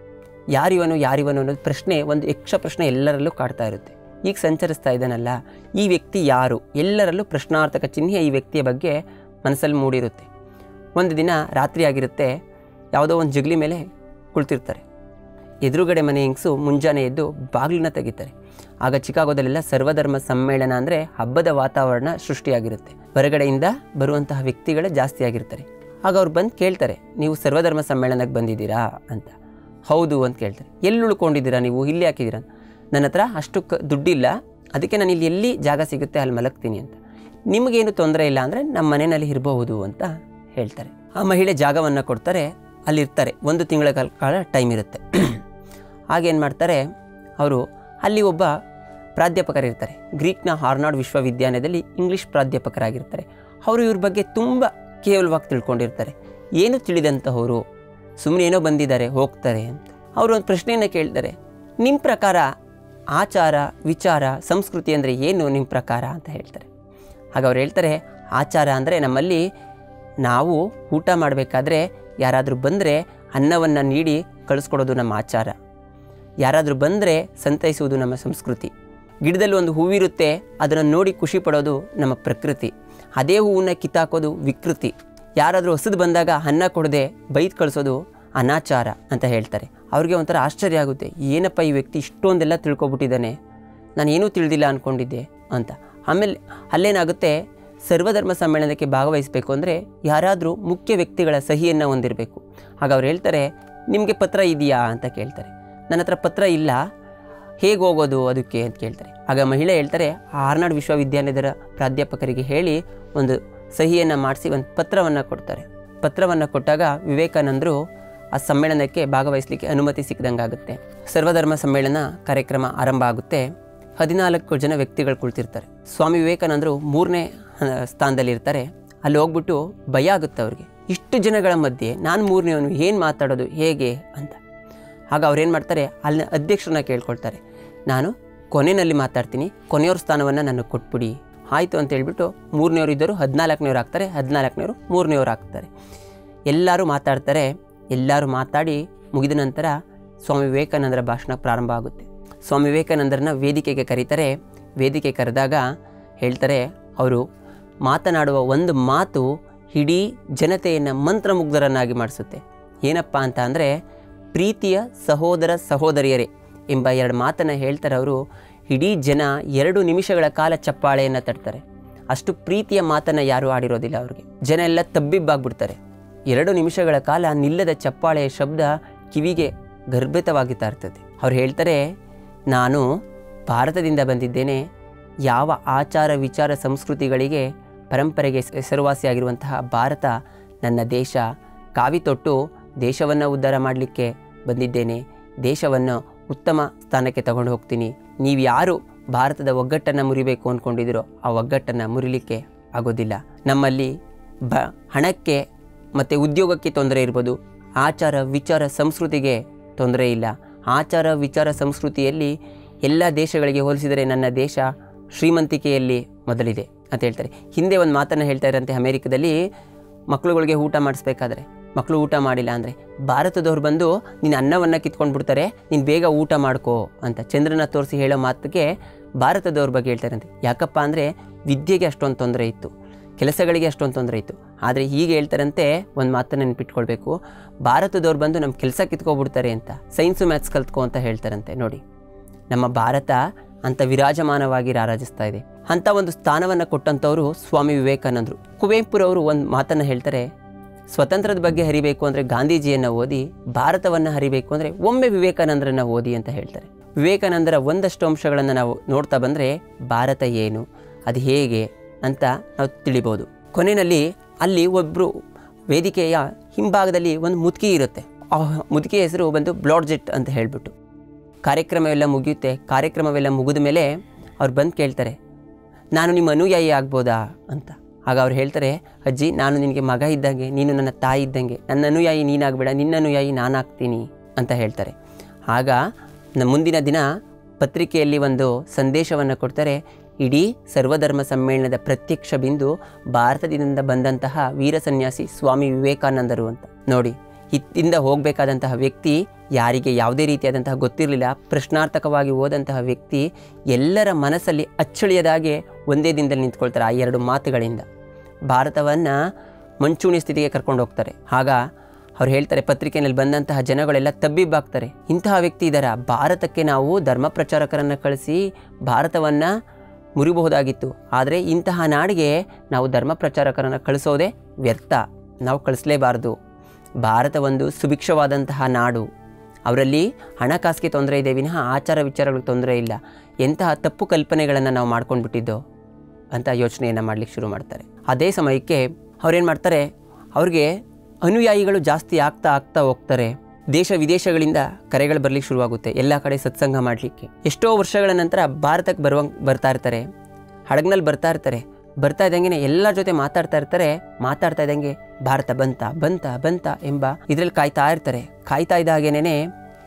ಯಾರಿವನು ಯಾರಿವನು ಅನ್ನೋದು ಪ್ರಶ್ನೆ, ಒಂದು ಯಕ್ಷ ಪ್ರಶ್ನೆ ಎಲ್ಲರಲ್ಲೂ ಕಾಡ್ತಾ ಇರುತ್ತೆ. ಈಗ ಸಂಚರಿಸ್ತಾ ಇದ್ದಾನಲ್ಲ ಈ ವ್ಯಕ್ತಿ ಯಾರು, ಎಲ್ಲರಲ್ಲೂ ಪ್ರಶ್ನಾರ್ಥಕ ಚಿಹ್ನೆ ಈ ವ್ಯಕ್ತಿಯ ಬಗ್ಗೆ ಮನಸ್ಸಲ್ಲಿ ಮೂಡಿರುತ್ತೆ. ಒಂದು ದಿನ ರಾತ್ರಿ ಆಗಿರುತ್ತೆ, ಯಾವುದೋ ಒಂದು ಜಗಲಿ ಮೇಲೆ ಕುಳಿತಿರ್ತಾರೆ. ಎದುರುಗಡೆ ಮನೆ ಹೆಂಗಸು ಮುಂಜಾನೆ ಎದ್ದು ಬಾಗಿಲನ್ನ ತೆಗಿತಾರೆ. ಆಗ ಚಿಕಾಗೋದಲ್ಲೆಲ್ಲ ಸರ್ವಧರ್ಮ ಸಮ್ಮೇಳನ ಅಂದರೆ ಹಬ್ಬದ ವಾತಾವರಣ ಸೃಷ್ಟಿಯಾಗಿರುತ್ತೆ. ಹೊರಗಡೆಯಿಂದ ಬರುವಂತಹ ವ್ಯಕ್ತಿಗಳೇ ಜಾಸ್ತಿ ಆಗಿರ್ತಾರೆ. ಆಗ ಅವ್ರು ಬಂದು ಕೇಳ್ತಾರೆ, ನೀವು ಸರ್ವಧರ್ಮ ಸಮ್ಮೇಳನಕ್ಕೆ ಬಂದಿದ್ದೀರಾ ಅಂತ. ಹೌದು ಅಂತ ಕೇಳ್ತಾರೆ. ಎಲ್ಲಿ ಉಳ್ಕೊಂಡಿದ್ದೀರಾ ನೀವು, ಇಲ್ಲಿ ಹಾಕಿದ್ದೀರಾ? ನನ್ನ ಹತ್ರ ಅಷ್ಟು ಕ ದುಡ್ಡಿಲ್ಲ, ಅದಕ್ಕೆ ನಾನು ಇಲ್ಲಿ ಎಲ್ಲಿ ಜಾಗ ಸಿಗುತ್ತೆ ಅಲ್ಲಿ ಮಲಗ್ತೀನಿ ಅಂತ. ನಿಮಗೇನು ತೊಂದರೆ ಇಲ್ಲ ಅಂದರೆ ನಮ್ಮ ಮನೆಯಲ್ಲಿ ಇರಬಹುದು ಅಂತ ಹೇಳ್ತಾರೆ. ಆ ಮಹಿಳೆ ಜಾಗವನ್ನು ಕೊಡ್ತಾರೆ, ಅಲ್ಲಿರ್ತಾರೆ. ಒಂದು ತಿಂಗಳ ಕಾಲ ಟೈಮ್ ಇರುತ್ತೆ. ಆಗೇನು ಮಾಡ್ತಾರೆ ಅವರು, ಅಲ್ಲಿ ಒಬ್ಬ ಪ್ರಾಧ್ಯಾಪಕರಿರ್ತಾರೆ. ಗ್ರೀಕ್ನ ಹಾರ್ನಾಡ್ ವಿಶ್ವವಿದ್ಯಾಲಯದಲ್ಲಿ ಇಂಗ್ಲೀಷ್ ಪ್ರಾಧ್ಯಾಪಕರಾಗಿರ್ತಾರೆ. ಅವರು ಇವ್ರ ಬಗ್ಗೆ ತುಂಬ ಕೇವಲವಾಗಿ ತಿಳ್ಕೊಂಡಿರ್ತಾರೆ. ಏನು ತಿಳಿದಂಥವರು, ಸುಮ್ಮನೆ ಏನೋ ಬಂದಿದ್ದಾರೆ ಹೋಗ್ತಾರೆ ಅಂತ. ಅವರು ಒಂದು ಪ್ರಶ್ನೆಯನ್ನು ಕೇಳ್ತಾರೆ, ನಿಮ್ಮ ಪ್ರಕಾರ ಆಚಾರ ವಿಚಾರ ಸಂಸ್ಕೃತಿ ಅಂದರೆ ಏನು ನಿಮ್ಮ ಪ್ರಕಾರ ಅಂತ ಹೇಳ್ತಾರೆ. ಆಗ ಅವ್ರು ಹೇಳ್ತಾರೆ, ಆಚಾರ ಅಂದರೆ ನಮ್ಮಲ್ಲಿ ನಾವು ಊಟ ಮಾಡಬೇಕಾದ್ರೆ ಯಾರಾದರೂ ಬಂದರೆ ಅನ್ನವನ್ನು ನೀಡಿ ಕಳಿಸ್ಕೊಡೋದು ನಮ್ಮ ಆಚಾರ. ಯಾರಾದರೂ ಬಂದರೆ ಸಂತೈಸುವುದು ನಮ್ಮ ಸಂಸ್ಕೃತಿ. ಗಿಡದಲ್ಲಿ ಒಂದು ಹೂವಿರುತ್ತೆ, ಅದನ್ನು ನೋಡಿ ಖುಷಿ ಪಡೋದು ನಮ್ಮ ಪ್ರಕೃತಿ. ಅದೇ ಹೂವನ್ನ ಕಿತ್ತಾಕೋದು ವಿಕೃತಿ. ಯಾರಾದರೂ ಹೊಸದು ಬಂದಾಗ ಅನ್ನ ಕೊಡದೆ ಬೈದು ಕಳಿಸೋದು ಅನಾಚಾರ ಅಂತ ಹೇಳ್ತಾರೆ. ಅವ್ರಿಗೆ ಒಂಥರ ಆಶ್ಚರ್ಯ ಆಗುತ್ತೆ, ಏನಪ್ಪ ಈ ವ್ಯಕ್ತಿ ಇಷ್ಟೊಂದೆಲ್ಲ ತಿಳ್ಕೊಬಿಟ್ಟಿದ್ದಾನೆ, ನಾನು ಏನೂ ತಿಳಿದಿಲ್ಲ ಅಂದ್ಕೊಂಡಿದ್ದೆ ಅಂತ. ಆಮೇಲೆ ಅಲ್ಲೇನಾಗುತ್ತೆ, ಸರ್ವಧರ್ಮ ಸಮ್ಮೇಳನಕ್ಕೆ ಭಾಗವಹಿಸಬೇಕು ಅಂದರೆ ಯಾರಾದರೂ ಮುಖ್ಯ ವ್ಯಕ್ತಿಗಳ ಸಹಿಯನ್ನು ಹೊಂದಿರಬೇಕು. ಆಗ ಅವ್ರು ಹೇಳ್ತಾರೆ, ನಿಮಗೆ ಪತ್ರ ಇದೆಯಾ ಅಂತ ಕೇಳ್ತಾರೆ. ನನ್ನ ಹತ್ರ ಪತ್ರ ಇಲ್ಲ, ಹೇಗೆ ಹೋಗೋದು ಅದಕ್ಕೆ ಅಂತ ಕೇಳ್ತಾರೆ. ಆಗ ಮಹಿಳೆ ಹೇಳ್ತಾರೆ, ಹಾರ್ನಾಡ್ ವಿಶ್ವವಿದ್ಯಾಲಯದ ಪ್ರಾಧ್ಯಾಪಕರಿಗೆ ಹೇಳಿ ಒಂದು ಸಹಿಯನ್ನು ಮಾಡಿಸಿ ಒಂದು ಪತ್ರವನ್ನು ಕೊಡ್ತಾರೆ. ಪತ್ರವನ್ನು ಕೊಟ್ಟಾಗ ವಿವೇಕಾನಂದರು ಆ ಸಮ್ಮೇಳನಕ್ಕೆ ಭಾಗವಹಿಸಲಿಕ್ಕೆ ಅನುಮತಿ ಸಿಕ್ಕಿದಂಗಾಗುತ್ತೆ. ಸರ್ವಧರ್ಮ ಸಮ್ಮೇಳನ ಕಾರ್ಯಕ್ರಮ ಆರಂಭ ಆಗುತ್ತೆ. ಹದಿನಾಲ್ಕು ಜನ ವ್ಯಕ್ತಿಗಳು ಕುಳಿತಿರ್ತಾರೆ. ಸ್ವಾಮಿ ವಿವೇಕಾನಂದರು ಮೂರನೇ ಸ್ಥಾನದಲ್ಲಿರ್ತಾರೆ. ಅಲ್ಲಿ ಹೋಗ್ಬಿಟ್ಟು ಭಯ ಆಗುತ್ತೆ ಅವ್ರಿಗೆ, ಇಷ್ಟು ಜನಗಳ ಮಧ್ಯೆ ನಾನು ಮೂರನೇವನು, ಏನು ಮಾತಾಡೋದು ಹೇಗೆ ಅಂತ. ಆಗ ಅವ್ರೇನು ಮಾಡ್ತಾರೆ, ಅಲ್ಲಿ ಅಧ್ಯಕ್ಷರನ್ನ ಕೇಳ್ಕೊಳ್ತಾರೆ, ನಾನು ಕೊನೆಯಲ್ಲಿ ಮಾತಾಡ್ತೀನಿ, ಕೊನೆಯವ್ರ ಸ್ಥಾನವನ್ನು ನನಗೆ ಕೊಟ್ಬಿಡಿ. ಆಯಿತು ಅಂತ ಹೇಳ್ಬಿಟ್ಟು ಮೂರನೇವ್ರು ಇದ್ದರು ಹದಿನಾಲ್ಕನೇವ್ರು ಆಗ್ತಾರೆ, ಹದಿನಾಲ್ಕನೇವರು ಮೂರನೇವ್ರು ಆಗ್ತಾರೆ. ಎಲ್ಲರೂ ಮಾತಾಡ್ತಾರೆ. ಎಲ್ಲರೂ ಮಾತಾಡಿ ಮುಗಿದ ನಂತರ ಸ್ವಾಮಿ ವಿವೇಕಾನಂದರ ಭಾಷಣ ಪ್ರಾರಂಭ ಆಗುತ್ತೆ. ಸ್ವಾಮಿ ವಿವೇಕಾನಂದರನ್ನ ವೇದಿಕೆಗೆ ಕರೀತಾರೆ. ವೇದಿಕೆ ಕರೆದಾಗ ಹೇಳ್ತಾರೆ, ಅವರು ಮಾತನಾಡುವ ಒಂದು ಮಾತು ಇಡೀ ಜನತೆಯನ್ನು ಮಂತ್ರಮುಗ್ಧರನ್ನಾಗಿ ಮಾಡಿಸುತ್ತೆ. ಏನಪ್ಪ ಅಂತ ಅಂದರೆ, ಪ್ರೀತಿಯ ಸಹೋದರ ಸಹೋದರಿಯರೇ ಎಂಬ ಎರಡು ಮಾತನ್ನು ಹೇಳ್ತಾರೆ ಅವರು. ಇಡೀ ಜನ ಎರಡು ನಿಮಿಷಗಳ ಕಾಲ ಚಪ್ಪಾಳೆಯನ್ನು ತಟ್ತಾರೆ. ಅಷ್ಟು ಪ್ರೀತಿಯ ಮಾತನ್ನು ಯಾರೂ ಆಡಿರೋದಿಲ್ಲ ಅವ್ರಿಗೆ. ಜನ ಎಲ್ಲ ತಬ್ಬಿಬ್ಬಾಗ್ಬಿಡ್ತಾರೆ. ಎರಡು ನಿಮಿಷಗಳ ಕಾಲ ನಿಲ್ಲದ ಚಪ್ಪಾಳೆಯ ಶಬ್ದ ಕಿವಿಗೆ ಗರ್ಭಿತವಾಗುತ್ತಾ ಇರ್ತದೆ. ಅವ್ರು ಹೇಳ್ತಾರೆ, ನಾನು ಭಾರತದಿಂದ ಬಂದಿದ್ದೇನೆ. ಯಾವ ಆಚಾರ ವಿಚಾರ ಸಂಸ್ಕೃತಿಗಳಿಗೆ ಪರಂಪರೆಗೆ ಹೆಸರುವಾಸಿಯಾಗಿರುವಂತಹ ಭಾರತ ನನ್ನ ದೇಶ. ಕಾವಿ ತೊಟ್ಟು ದೇಶವನ್ನು ಉದ್ಧಾರ ಮಾಡಲಿಕ್ಕೆ ಬಂದಿದ್ದೇನೆ. ದೇಶವನ್ನು ಉತ್ತಮ ಸ್ಥಾನಕ್ಕೆ ತಗೊಂಡು ಹೋಗ್ತೀನಿ. ನೀವು ಯಾರು ಭಾರತದ ಒಗ್ಗಟ್ಟನ್ನು ಮುರಿಬೇಕು ಅಂದ್ಕೊಂಡಿದ್ದೀರೋ ಆ ಒಗ್ಗಟ್ಟನ್ನು ಮುರಿಲಿಕ್ಕೆ ಆಗೋದಿಲ್ಲ. ನಮ್ಮಲ್ಲಿ ಬ ಹಣಕ್ಕೆ ಮತ್ತು ಉದ್ಯೋಗಕ್ಕೆ ತೊಂದರೆ ಇರ್ಬೋದು, ಆಚಾರ ವಿಚಾರ ಸಂಸ್ಕೃತಿಗೆ ತೊಂದರೆ ಇಲ್ಲ. ಆಚಾರ ವಿಚಾರ ಸಂಸ್ಕೃತಿಯಲ್ಲಿ ಎಲ್ಲ ದೇಶಗಳಿಗೆ ಹೋಲಿಸಿದರೆ ನನ್ನ ದೇಶ ಶ್ರೀಮಂತಿಕೆಯಲ್ಲಿ ಮೊದಲಿದೆ ಅಂತ ಹೇಳ್ತಾರೆ. ಹಿಂದೆ ಒಂದು ಮಾತನ್ನು ಹೇಳ್ತಾ ಇರಂತೆ, ಅಮೇರಿಕದಲ್ಲಿ ಮಕ್ಕಳುಗಳಿಗೆ ಊಟ ಮಾಡಿಸ್ಬೇಕಾದ್ರೆ ಮಕ್ಕಳು ಊಟ ಮಾಡಿಲ್ಲ ಅಂದರೆ ಭಾರತದವ್ರು ಬಂದು ನೀನು ಅನ್ನವನ್ನು ಕಿತ್ಕೊಂಡು ಬಿಡ್ತಾರೆ, ನೀನು ಬೇಗ ಊಟ ಮಾಡ್ಕೋ ಅಂತ ಚಂದ್ರನ ತೋರಿಸಿ ಹೇಳೋ ಮಾತಿಗೆ ಭಾರತದವ್ರ ಬಗ್ಗೆ ಹೇಳ್ತಾರಂತೆ. ಯಾಕಪ್ಪ ಅಂದರೆ ವಿದ್ಯೆಗೆ ಅಷ್ಟೊಂದು ತೊಂದರೆ ಇತ್ತು, ಕೆಲಸಗಳಿಗೆ ಅಷ್ಟೊಂದು ತೊಂದರೆ ಇತ್ತು. ಆದರೆ ಹೀಗೆ ಹೇಳ್ತಾರಂತೆ, ಒಂದು ಮಾತನ್ನು ನೆನಪಿಟ್ಕೊಳ್ಬೇಕು, ಭಾರತದವ್ರು ಬಂದು ನಮ್ಮ ಕೆಲಸ ಕಿತ್ಕೊಬಿಡ್ತಾರೆ ಅಂತ, ಸೈನ್ಸು ಮ್ಯಾಥ್ಸ್ ಕಲ್ತ್ಕೊ ಅಂತ ಹೇಳ್ತಾರಂತೆ. ನೋಡಿ, ನಮ್ಮ ಭಾರತ ಅಂಥ ವಿರಾಜಮಾನವಾಗಿ ರಾರಾಜಿಸ್ತಾ ಇದೆ. ಅಂಥ ಒಂದು ಸ್ಥಾನವನ್ನು ಕೊಟ್ಟಂಥವರು ಸ್ವಾಮಿ ವಿವೇಕಾನಂದರು. ಕುವೆಂಪುರವರು ಒಂದು ಮಾತನ್ನು ಹೇಳ್ತಾರೆ, ಸ್ವತಂತ್ರದ ಬಗ್ಗೆ ಹರಿಬೇಕು ಅಂದರೆ ಗಾಂಧೀಜಿಯನ್ನು ಓದಿ, ಭಾರತವನ್ನು ಹರಿಬೇಕು ಅಂದರೆ ಒಮ್ಮೆ ವಿವೇಕಾನಂದರನ್ನು ಓದಿ ಅಂತ ಹೇಳ್ತಾರೆ. ವಿವೇಕಾನಂದರ ಒಂದಷ್ಟು ಅಂಶಗಳನ್ನು ನಾವು ನೋಡ್ತಾ ಬಂದರೆ ಭಾರತ ಏನು, ಅದು ಹೇಗೆ ಅಂತ ನಾವು ತಿಳಿಬೋದು. ಕೊನೆಯಲ್ಲಿ ಅಲ್ಲಿ ಒಬ್ಬರು ವೇದಿಕೆಯ ಹಿಂಭಾಗದಲ್ಲಿ ಒಂದು ಮುದುಕಿ ಇರುತ್ತೆ. ಆ ಮುದುಕಿ ಹೆಸರು ಬಂದು ಬ್ಲಾಡ್ಜೆಟ್ ಅಂತ ಹೇಳಿಬಿಟ್ಟು. ಕಾರ್ಯಕ್ರಮವೆಲ್ಲ ಮುಗಿಯುತ್ತೆ. ಕಾರ್ಯಕ್ರಮವೆಲ್ಲ ಮುಗಿದ ಮೇಲೆ ಅವ್ರು ಬಂದು ಕೇಳ್ತಾರೆ, ನಾನು ನಿಮ್ಮ ಅನುಯಾಯಿ ಆಗ್ಬೋದಾ ಅಂತ. ಆಗ ಅವ್ರು ಹೇಳ್ತಾರೆ, ಅಜ್ಜಿ ನಾನು ನಿನಗೆ ಮಗ ಇದ್ದಂಗೆ, ನೀನು ನನ್ನ ತಾಯಿ ಇದ್ದಂಗೆ, ನನ್ನ ಅನುಯಾಯಿ ನೀನಾಗಬೇಡ, ನಿನ್ನ ಅನುಯಾಯಿ ನಾನಾಗ್ತೀನಿ ಅಂತ ಹೇಳ್ತಾರೆ. ಆಗ ನಮ್ಮ ಮುಂದಿನ ದಿನ ಪತ್ರಿಕೆಯಲ್ಲಿ ಒಂದು ಸಂದೇಶವನ್ನು ಕೊಡ್ತಾರೆ, ಇಡೀ ಸರ್ವಧರ್ಮ ಸಮ್ಮೇಳನದ ಪ್ರತ್ಯಕ್ಷ ಬಿಂದು ಭಾರತದಿಂದ ಬಂದಂತಹ ವೀರ ಸನ್ಯಾಸಿ ಸ್ವಾಮಿ ವಿವೇಕಾನಂದರು ಅಂತ. ನೋಡಿ, ಹಿತ್ತಿಂದ ಹೋಗಬೇಕಾದಂತಹ ವ್ಯಕ್ತಿ, ಯಾರಿಗೆ ಯಾವುದೇ ರೀತಿಯಾದಂತಹ ಗೊತ್ತಿರಲಿಲ್ಲ, ಪ್ರಶ್ನಾರ್ಥಕವಾಗಿ ಹೋದಂತಹ ವ್ಯಕ್ತಿ ಎಲ್ಲರ ಮನಸ್ಸಲ್ಲಿ ಅಚ್ಚಳಿಯದಾಗೆ ಒಂದೇ ದಿನದಲ್ಲಿ ನಿಂತ್ಕೊಳ್ತಾರೆ. ಆ ಎರಡು ಮಾತುಗಳಿಂದ ಭಾರತವನ್ನು ಮಂಚೂಣಿ ಸ್ಥಿತಿಗೆ ಕರ್ಕೊಂಡು ಹೋಗ್ತಾರೆ. ಆಗ ಅವ್ರು ಹೇಳ್ತಾರೆ, ಪತ್ರಿಕೆಯಲ್ಲಿ ಬಂದಂತಹ ಜನಗಳೆಲ್ಲ ತಬ್ಬಿಬ್ಬಾಗ್ತಾರೆ, ಇಂತಹ ವ್ಯಕ್ತಿ ಇದ್ದಾರಾ, ಭಾರತಕ್ಕೆ ನಾವು ಧರ್ಮ ಪ್ರಚಾರಕರನ್ನು ಕಳಿಸಿ ಭಾರತವನ್ನು ಮುರಿಬಹುದಾಗಿತ್ತು, ಆದರೆ ಇಂತಹ ನಾಡಿಗೆ ನಾವು ಧರ್ಮ ಪ್ರಚಾರಕರನ್ನು ಕಳಿಸೋದೇ ವ್ಯರ್ಥ, ನಾವು ಕಳಿಸಲೇಬಾರ್ದು. ಭಾರತ ಒಂದು ಸುಭಿಕ್ಷವಾದಂತಹ ನಾಡು, ಅವರಲ್ಲಿ ಹಣಕಾಸಿಗೆ ತೊಂದರೆ ಇದೆ ವಿನಃ ಆಚಾರ ವಿಚಾರಗಳಿಗೆ ತೊಂದರೆ ಇಲ್ಲ. ಎಂತಹ ತಪ್ಪು ಕಲ್ಪನೆಗಳನ್ನು ನಾವು ಮಾಡ್ಕೊಂಡ್ಬಿಟ್ಟಿದ್ದೋ ಅಂತ ಯೋಚನೆಯನ್ನು ಮಾಡಲಿಕ್ಕೆ ಶುರು ಮಾಡ್ತಾರೆ. ಅದೇ ಸಮಯಕ್ಕೆ ಅವ್ರೇನು ಮಾಡ್ತಾರೆ, ಅವ್ರಿಗೆ ಅನುಯಾಯಿಗಳು ಜಾಸ್ತಿ ಆಗ್ತಾ ಆಗ್ತಾ ಹೋಗ್ತಾರೆ. ದೇಶ ವಿದೇಶಗಳಿಂದ ಕರೆಗಳು ಬರಲಿಕ್ಕೆ ಶುರುವಾಗುತ್ತೆ, ಎಲ್ಲ ಕಡೆ ಸತ್ಸಂಗ ಮಾಡಲಿಕ್ಕೆ. ಎಷ್ಟೋ ವರ್ಷಗಳ ನಂತರ ಭಾರತಕ್ಕೆ ಬರುವ ಬರ್ತಾ ಇರ್ತಾರೆ, ಹಡಗ್ನಲ್ಲಿ ಬರ್ತಾ ಇರ್ತಾರೆ. ಬರ್ತಾ ಇದ್ದಂಗೆ ಎಲ್ಲರ ಜೊತೆ ಮಾತಾಡ್ತಾ ಇರ್ತಾರೆ. ಮಾತಾಡ್ತಾ ಇದ್ದಂಗೆ ಭಾರತ ಬಂತ ಬಂತ ಬಂತ ಎಂಬ ಇದರಲ್ಲಿ ಕಾಯ್ತಾ ಇರ್ತಾರೆ. ಕಾಯ್ತಾ ಇದ್ದಾಗೇನೆ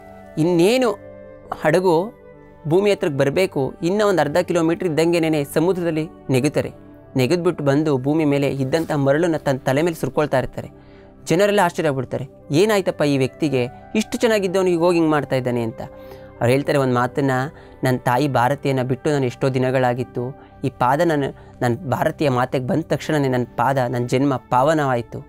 ಇನ್ನೇನು ಹಡಗು ಭೂಮಿ ಹತ್ರಕ್ಕೆ ಬರಬೇಕು, ಇನ್ನೂ ಒಂದು ಅರ್ಧ ಕಿಲೋಮೀಟ್ರ್ ಇದ್ದಂಗೆನೇ ಸಮುದ್ರದಲ್ಲಿ ನೆಗುತ್ತಾರೆ. ನೆಗೆದ್ಬಿಟ್ಟು ಬಂದು ಭೂಮಿ ಮೇಲೆ ಇದ್ದಂಥ ಮರಳನ್ನು ತನ್ನ ತಲೆ ಮೇಲೆ ಸುರ್ಕೊಳ್ತಾ ಇರ್ತಾರೆ. ಜನರೆಲ್ಲ ಆಶ್ಚರ್ಯ ಬಿಡ್ತಾರೆ, ಏನಾಯ್ತಪ್ಪ ಈ ವ್ಯಕ್ತಿಗೆ, ಇಷ್ಟು ಚೆನ್ನಾಗಿದ್ದವನು ಈಗ ಹೋಗಿ ಹಿಂಗೆ ಮಾಡ್ತಾ ಇದ್ದಾನೆ ಅಂತ. ಅವ್ರು ಹೇಳ್ತಾರೆ ಒಂದು ಮಾತನ್ನು, ನನ್ನ ತಾಯಿ ಭಾರತೀಯನ ಬಿಟ್ಟು ನಾನು ಎಷ್ಟೋ ದಿನಗಳಾಗಿತ್ತು, ಈ ಪಾದ ನನ್ನ ನನ್ನ ಭಾರತೀಯ ಮಾತೆಗೆ ಬಂದ ತಕ್ಷಣವೇ ನನ್ನ ಪಾದ, ನನ್ನ ಜನ್ಮ ಪಾವನವಾಯಿತು,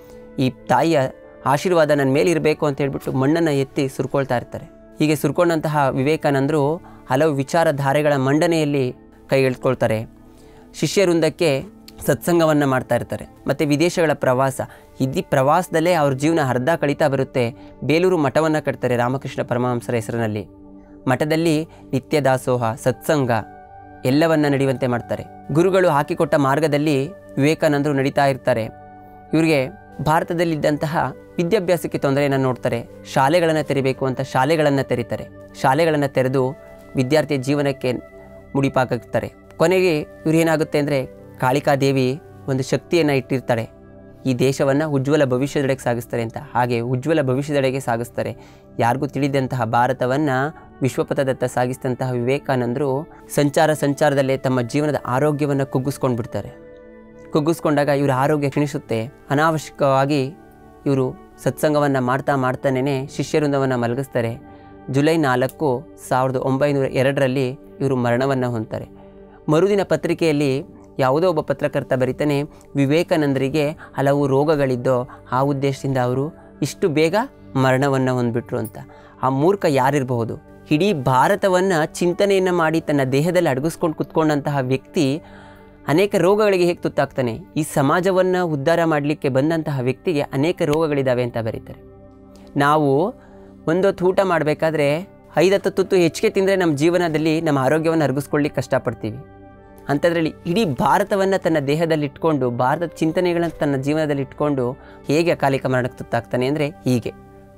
ಈ ತಾಯಿಯ ಆಶೀರ್ವಾದ ನನ್ನ ಮೇಲೆ ಇರಬೇಕು ಅಂತ ಹೇಳ್ಬಿಟ್ಟು ಮಣ್ಣನ್ನು ಎತ್ತಿ ಸುರ್ಕೊಳ್ತಾ ಇರ್ತಾರೆ. ಹೀಗೆ ಸುರ್ಕೊಂಡಂತಹ ವಿವೇಕಾನಂದರು ಹಲವು ವಿಚಾರಧಾರೆಗಳ ಮಂಡನೆಯಲ್ಲಿ ಕೈಗೆಳ್ಕೊಳ್ತಾರೆ. ಶಿಷ್ಯವೃಂದಕ್ಕೆ ಸತ್ಸಂಗವನ್ನು ಮಾಡ್ತಾ ಇರ್ತಾರೆ. ಮತ್ತು ವಿದೇಶಗಳ ಪ್ರವಾಸ, ಇದ್ದಿ ಪ್ರವಾಸದಲ್ಲೇ ಅವ್ರ ಜೀವನ ಅರ್ಧ ಕಳೀತಾ ಬರುತ್ತೆ. ಬೇಲೂರು ಮಠವನ್ನು ಕಟ್ತಾರೆ ರಾಮಕೃಷ್ಣ ಪರಮಹಂಸರ ಹೆಸರಿನಲ್ಲಿ. ಮಠದಲ್ಲಿ ನಿತ್ಯ ದಾಸೋಹ, ಸತ್ಸಂಗ ಎಲ್ಲವನ್ನ ನಡೆಯುವಂತೆ ಮಾಡ್ತಾರೆ. ಗುರುಗಳು ಹಾಕಿಕೊಟ್ಟ ಮಾರ್ಗದಲ್ಲಿ ವಿವೇಕಾನಂದರು ನಡೀತಾ ಇರ್ತಾರೆ. ಇವರಿಗೆ ಭಾರತದಲ್ಲಿದ್ದಂತಹ ವಿದ್ಯಾಭ್ಯಾಸಕ್ಕೆ ತೊಂದರೆಯನ್ನು ನೋಡ್ತಾರೆ. ಶಾಲೆಗಳನ್ನು ತೆರಿಬೇಕು ಅಂತ ಶಾಲೆಗಳನ್ನು ತೆರೀತಾರೆ. ಶಾಲೆಗಳನ್ನು ತೆರೆದು ವಿದ್ಯಾರ್ಥಿಯ ಜೀವನಕ್ಕೆ ಮುಡಿಪಾಕಿರ್ತಾರೆ. ಕೊನೆಗೆ ಇವ್ರು ಏನಾಗುತ್ತೆ ಅಂದರೆ, ಕಾಳಿಕಾದೇವಿ ಒಂದು ಶಕ್ತಿಯನ್ನು ಇಟ್ಟಿರ್ತಾಳೆ, ಈ ದೇಶವನ್ನು ಉಜ್ವಲ ಭವಿಷ್ಯದೆಡೆಗೆ ಸಾಗಿಸ್ತಾರೆ ಅಂತ. ಹಾಗೆ ಉಜ್ವಲ ಭವಿಷ್ಯದೆಡೆಗೆ ಸಾಗಿಸ್ತಾರೆ. ಯಾರಿಗೂ ತಿಳಿದಂತಹ ಭಾರತವನ್ನು ವಿಶ್ವಪಥದತ್ತ ಸಾಗಿಸಿದಂತಹ ವಿವೇಕಾನಂದರು ಸಂಚಾರ ಸಂಚಾರದಲ್ಲೇ ತಮ್ಮ ಜೀವನದ ಆರೋಗ್ಯವನ್ನು ಕುಗ್ಗಿಸ್ಕೊಂಡು ಬಿಡ್ತಾರೆ. ಕುಗ್ಗಿಸ್ಕೊಂಡಾಗ ಇವರ ಆರೋಗ್ಯ ಕ್ಷೀಣಿಸುತ್ತೆ. ಅನಾವಶ್ಯಕವಾಗಿ ಇವರು ಸತ್ಸಂಗವನ್ನು ಮಾಡ್ತಾ ಮಾಡ್ತಾನೇ ಶಿಷ್ಯವೃಂದವನ್ನು ಮಲಗಿಸ್ತಾರೆ. ಜುಲೈ ನಾಲ್ಕು ಸಾವಿರದ ಒಂಬೈನೂರ ಎರಡರಲ್ಲಿ ಇವರು ಮರಣವನ್ನು ಹೊಂದ್ತಾರೆ. ಮರುದಿನ ಪತ್ರಿಕೆಯಲ್ಲಿ ಯಾವುದೋ ಒಬ್ಬ ಪತ್ರಕರ್ತ ಬರೀತಾನೆ, ವಿವೇಕಾನಂದರಿಗೆ ಹಲವು ರೋಗಗಳಿದ್ದೋ ಆ ಉದ್ದೇಶದಿಂದ ಅವರು ಇಷ್ಟು ಬೇಗ ಮರಣವನ್ನು ಹೊಂದ್ಬಿಟ್ರು ಅಂತ. ಆ ಮೂರ್ಖ ಯಾರಿರಬಹುದು? ಇಡೀ ಭಾರತವನ್ನು ಚಿಂತನೆಯನ್ನು ಮಾಡಿ ತನ್ನ ದೇಹದಲ್ಲಿ ಅಡಗಿಸ್ಕೊಂಡು ಕುತ್ಕೊಂಡಂತಹ ವ್ಯಕ್ತಿ ಅನೇಕ ರೋಗಗಳಿಗೆ ಹೇಗೆ ತುತ್ತಾಗ್ತಾನೆ? ಈ ಸಮಾಜವನ್ನು ಉದ್ಧಾರ ಮಾಡಲಿಕ್ಕೆ ಬಂದಂತಹ ವ್ಯಕ್ತಿಗೆ ಅನೇಕ ರೋಗಗಳಿದ್ದಾವೆ ಅಂತ ಬರೀತಾರೆ. ನಾವು ಒಂದೊತ್ತು ಊಟ ಮಾಡಬೇಕಾದ್ರೆ ಐದತ್ತು ತುತ್ತು ಹೆಚ್ಚಿಗೆ ತಿಂದರೆ ನಮ್ಮ ಜೀವನದಲ್ಲಿ ನಮ್ಮ ಆರೋಗ್ಯವನ್ನು ಅರಗಿಸ್ಕೊಳ್ಳಿಕ್ಕೆ ಕಷ್ಟಪಡ್ತೀವಿ. ಅಂಥದ್ರಲ್ಲಿ ಇಡೀ ಭಾರತವನ್ನು ತನ್ನ ದೇಹದಲ್ಲಿ ಇಟ್ಕೊಂಡು, ಭಾರತದ ಚಿಂತನೆಗಳನ್ನು ತನ್ನ ಜೀವನದಲ್ಲಿ ಇಟ್ಕೊಂಡು ಹೇಗೆ ಅಕಾಲಿಕ ಮರಣಕ್ಕೆ ತುತ್ತಾಗ್ತಾನೆ ಅಂದರೆ ಹೀಗೆ.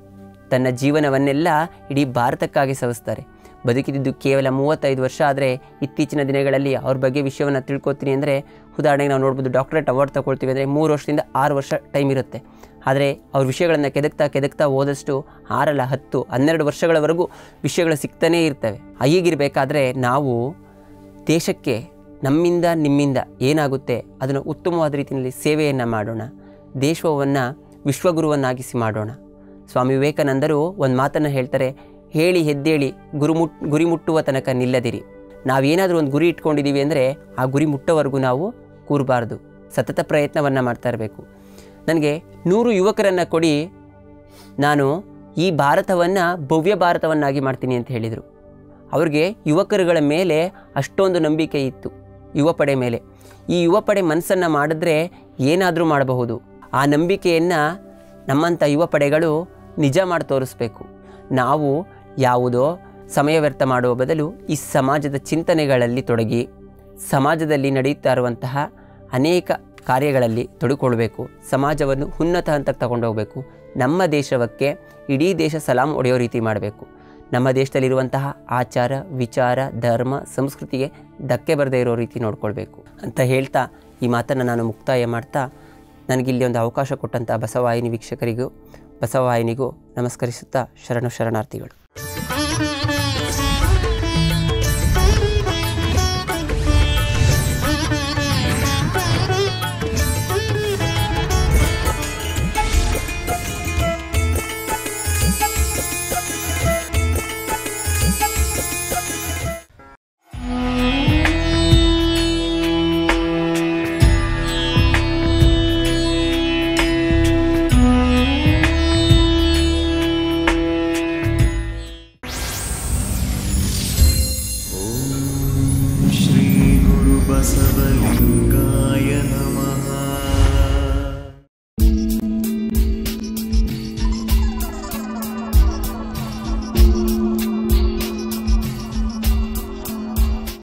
ತನ್ನ ಜೀವನವನ್ನೆಲ್ಲ ಇಡೀ ಭಾರತಕ್ಕಾಗಿ ಸವಿಸ್ತಾರೆ. ಬದುಕಿದ್ದು ಕೇವಲ ಮೂವತ್ತೈದು ವರ್ಷ ಆದರೆ ಇತ್ತೀಚಿನ ದಿನಗಳಲ್ಲಿ ಅವ್ರ ಬಗ್ಗೆ ವಿಷಯವನ್ನು ತಿಳ್ಕೊತೀನಿ ಅಂದರೆ, ಉದಾಹರಣೆಗೆ ನಾವು ನೋಡ್ಬೋದು ಡಾಕ್ಟರೇಟ್ ಅವಾರ್ಡ್ ತಗೊಳ್ತೀವಿ ಅಂದರೆ ಮೂರು ವರ್ಷದಿಂದ ಆರು ವರ್ಷ ಟೈಮ್ ಇರುತ್ತೆ. ಆದರೆ ಅವ್ರ ವಿಷಯಗಳನ್ನು ಕೆದಕ್ತಾ ಕೆದಕ್ತಾ ಹೋದಷ್ಟು ಆರಲ್ಲ ಹತ್ತು ಹನ್ನೆರಡು ವರ್ಷಗಳವರೆಗೂ ವಿಷಯಗಳು ಸಿಗ್ತಾನೇ ಇರ್ತವೆ. ಹೀಗಿರಬೇಕಾದ್ರೆ ನಾವು ದೇಶಕ್ಕೆ ನಮ್ಮಿಂದ ನಿಮ್ಮಿಂದ ಏನಾಗುತ್ತೆ ಅದನ್ನು ಉತ್ತಮವಾದ ರೀತಿಯಲ್ಲಿ ಸೇವೆಯನ್ನು ಮಾಡೋಣ, ದೇಶವನ್ನು ವಿಶ್ವಗುರುವನ್ನಾಗಿಸಿ ಮಾಡೋಣ. ಸ್ವಾಮಿ ವಿವೇಕಾನಂದರು ಒಂದು ಮಾತನ್ನು ಹೇಳ್ತಾರೆ, ಹೇಳಿ ಹೆದ್ದೇಳಿ ಗುರು ಮುಟ್ ಗುರಿ ಮುಟ್ಟುವ ತನಕ ನಿಲ್ಲದಿರಿ. ನಾವೇನಾದರೂ ಒಂದು ಗುರಿ ಇಟ್ಕೊಂಡಿದ್ದೀವಿ ಅಂದರೆ ಆ ಗುರಿ ಮುಟ್ಟೋವರೆಗೂ ನಾವು ಕೂರಬಾರ್ದು, ಸತತ ಪ್ರಯತ್ನವನ್ನು ಮಾಡ್ತಾ ಇರಬೇಕು. ನನಗೆ ನೂರು ಯುವಕರನ್ನು ಕೊಡಿ, ನಾನು ಈ ಭಾರತವನ್ನು ಭವ್ಯ ಭಾರತವನ್ನಾಗಿ ಮಾಡ್ತೀನಿ ಅಂತ ಹೇಳಿದರು. ಅವ್ರಿಗೆ ಯುವಕರುಗಳ ಮೇಲೆ ಅಷ್ಟೊಂದು ನಂಬಿಕೆ ಇತ್ತು, ಯುವ ಪಡೆ ಮೇಲೆ. ಈ ಯುವ ಪಡೆ ಮನಸ್ಸನ್ನು ಮಾಡಿದ್ರೆ ಏನಾದರೂ ಮಾಡಬಹುದು. ಆ ನಂಬಿಕೆಯನ್ನು ನಮ್ಮಂಥ ಯುವ ಪಡೆಗಳು ನಿಜ ಮಾಡಿ ತೋರಿಸ್ಬೇಕು. ನಾವು ಯಾವುದೋ ಸಮಯ ವ್ಯರ್ಥ ಮಾಡುವ ಬದಲು ಈ ಸಮಾಜದ ಚಿಂತನೆಗಳಲ್ಲಿ ತೊಡಗಿ ಸಮಾಜದಲ್ಲಿ ನಡೆಯುತ್ತಾ ಇರುವಂತಹ ಅನೇಕ ಕಾರ್ಯಗಳಲ್ಲಿ ತೊಡಗಿಕೊಳ್ಬೇಕು. ಸಮಾಜವನ್ನು ಉನ್ನತ ಹಂತಕ್ಕೆ ತಗೊಂಡೋಗಬೇಕು. ನಮ್ಮ ದೇಶಕ್ಕೆ ಇಡೀ ದೇಶ ಸಲಾಂ ಹೊಡೆಯೋ ರೀತಿ ಮಾಡಬೇಕು. ನಮ್ಮ ದೇಶದಲ್ಲಿರುವಂತಹ ಆಚಾರ ವಿಚಾರ ಧರ್ಮ ಸಂಸ್ಕೃತಿಗೆ ಧಕ್ಕೆ ಬರದೇ ಇರೋ ರೀತಿ ನೋಡ್ಕೊಳ್ಬೇಕು ಅಂತ ಹೇಳ್ತಾ ಈ ಮಾತನ್ನು ನಾನು ಮುಕ್ತಾಯ ಮಾಡ್ತಾ, ನನಗಿಲ್ಲಿ ಒಂದು ಅವಕಾಶ ಕೊಟ್ಟಂಥ ಬಸವವಾಹಿನಿ ವೀಕ್ಷಕರಿಗೂ ಬಸವವಾಹಿನಿಗೂ ನಮಸ್ಕರಿಸುತ್ತಾ ಶರಣು ಶರಣಾರ್ಥಿಗಳು.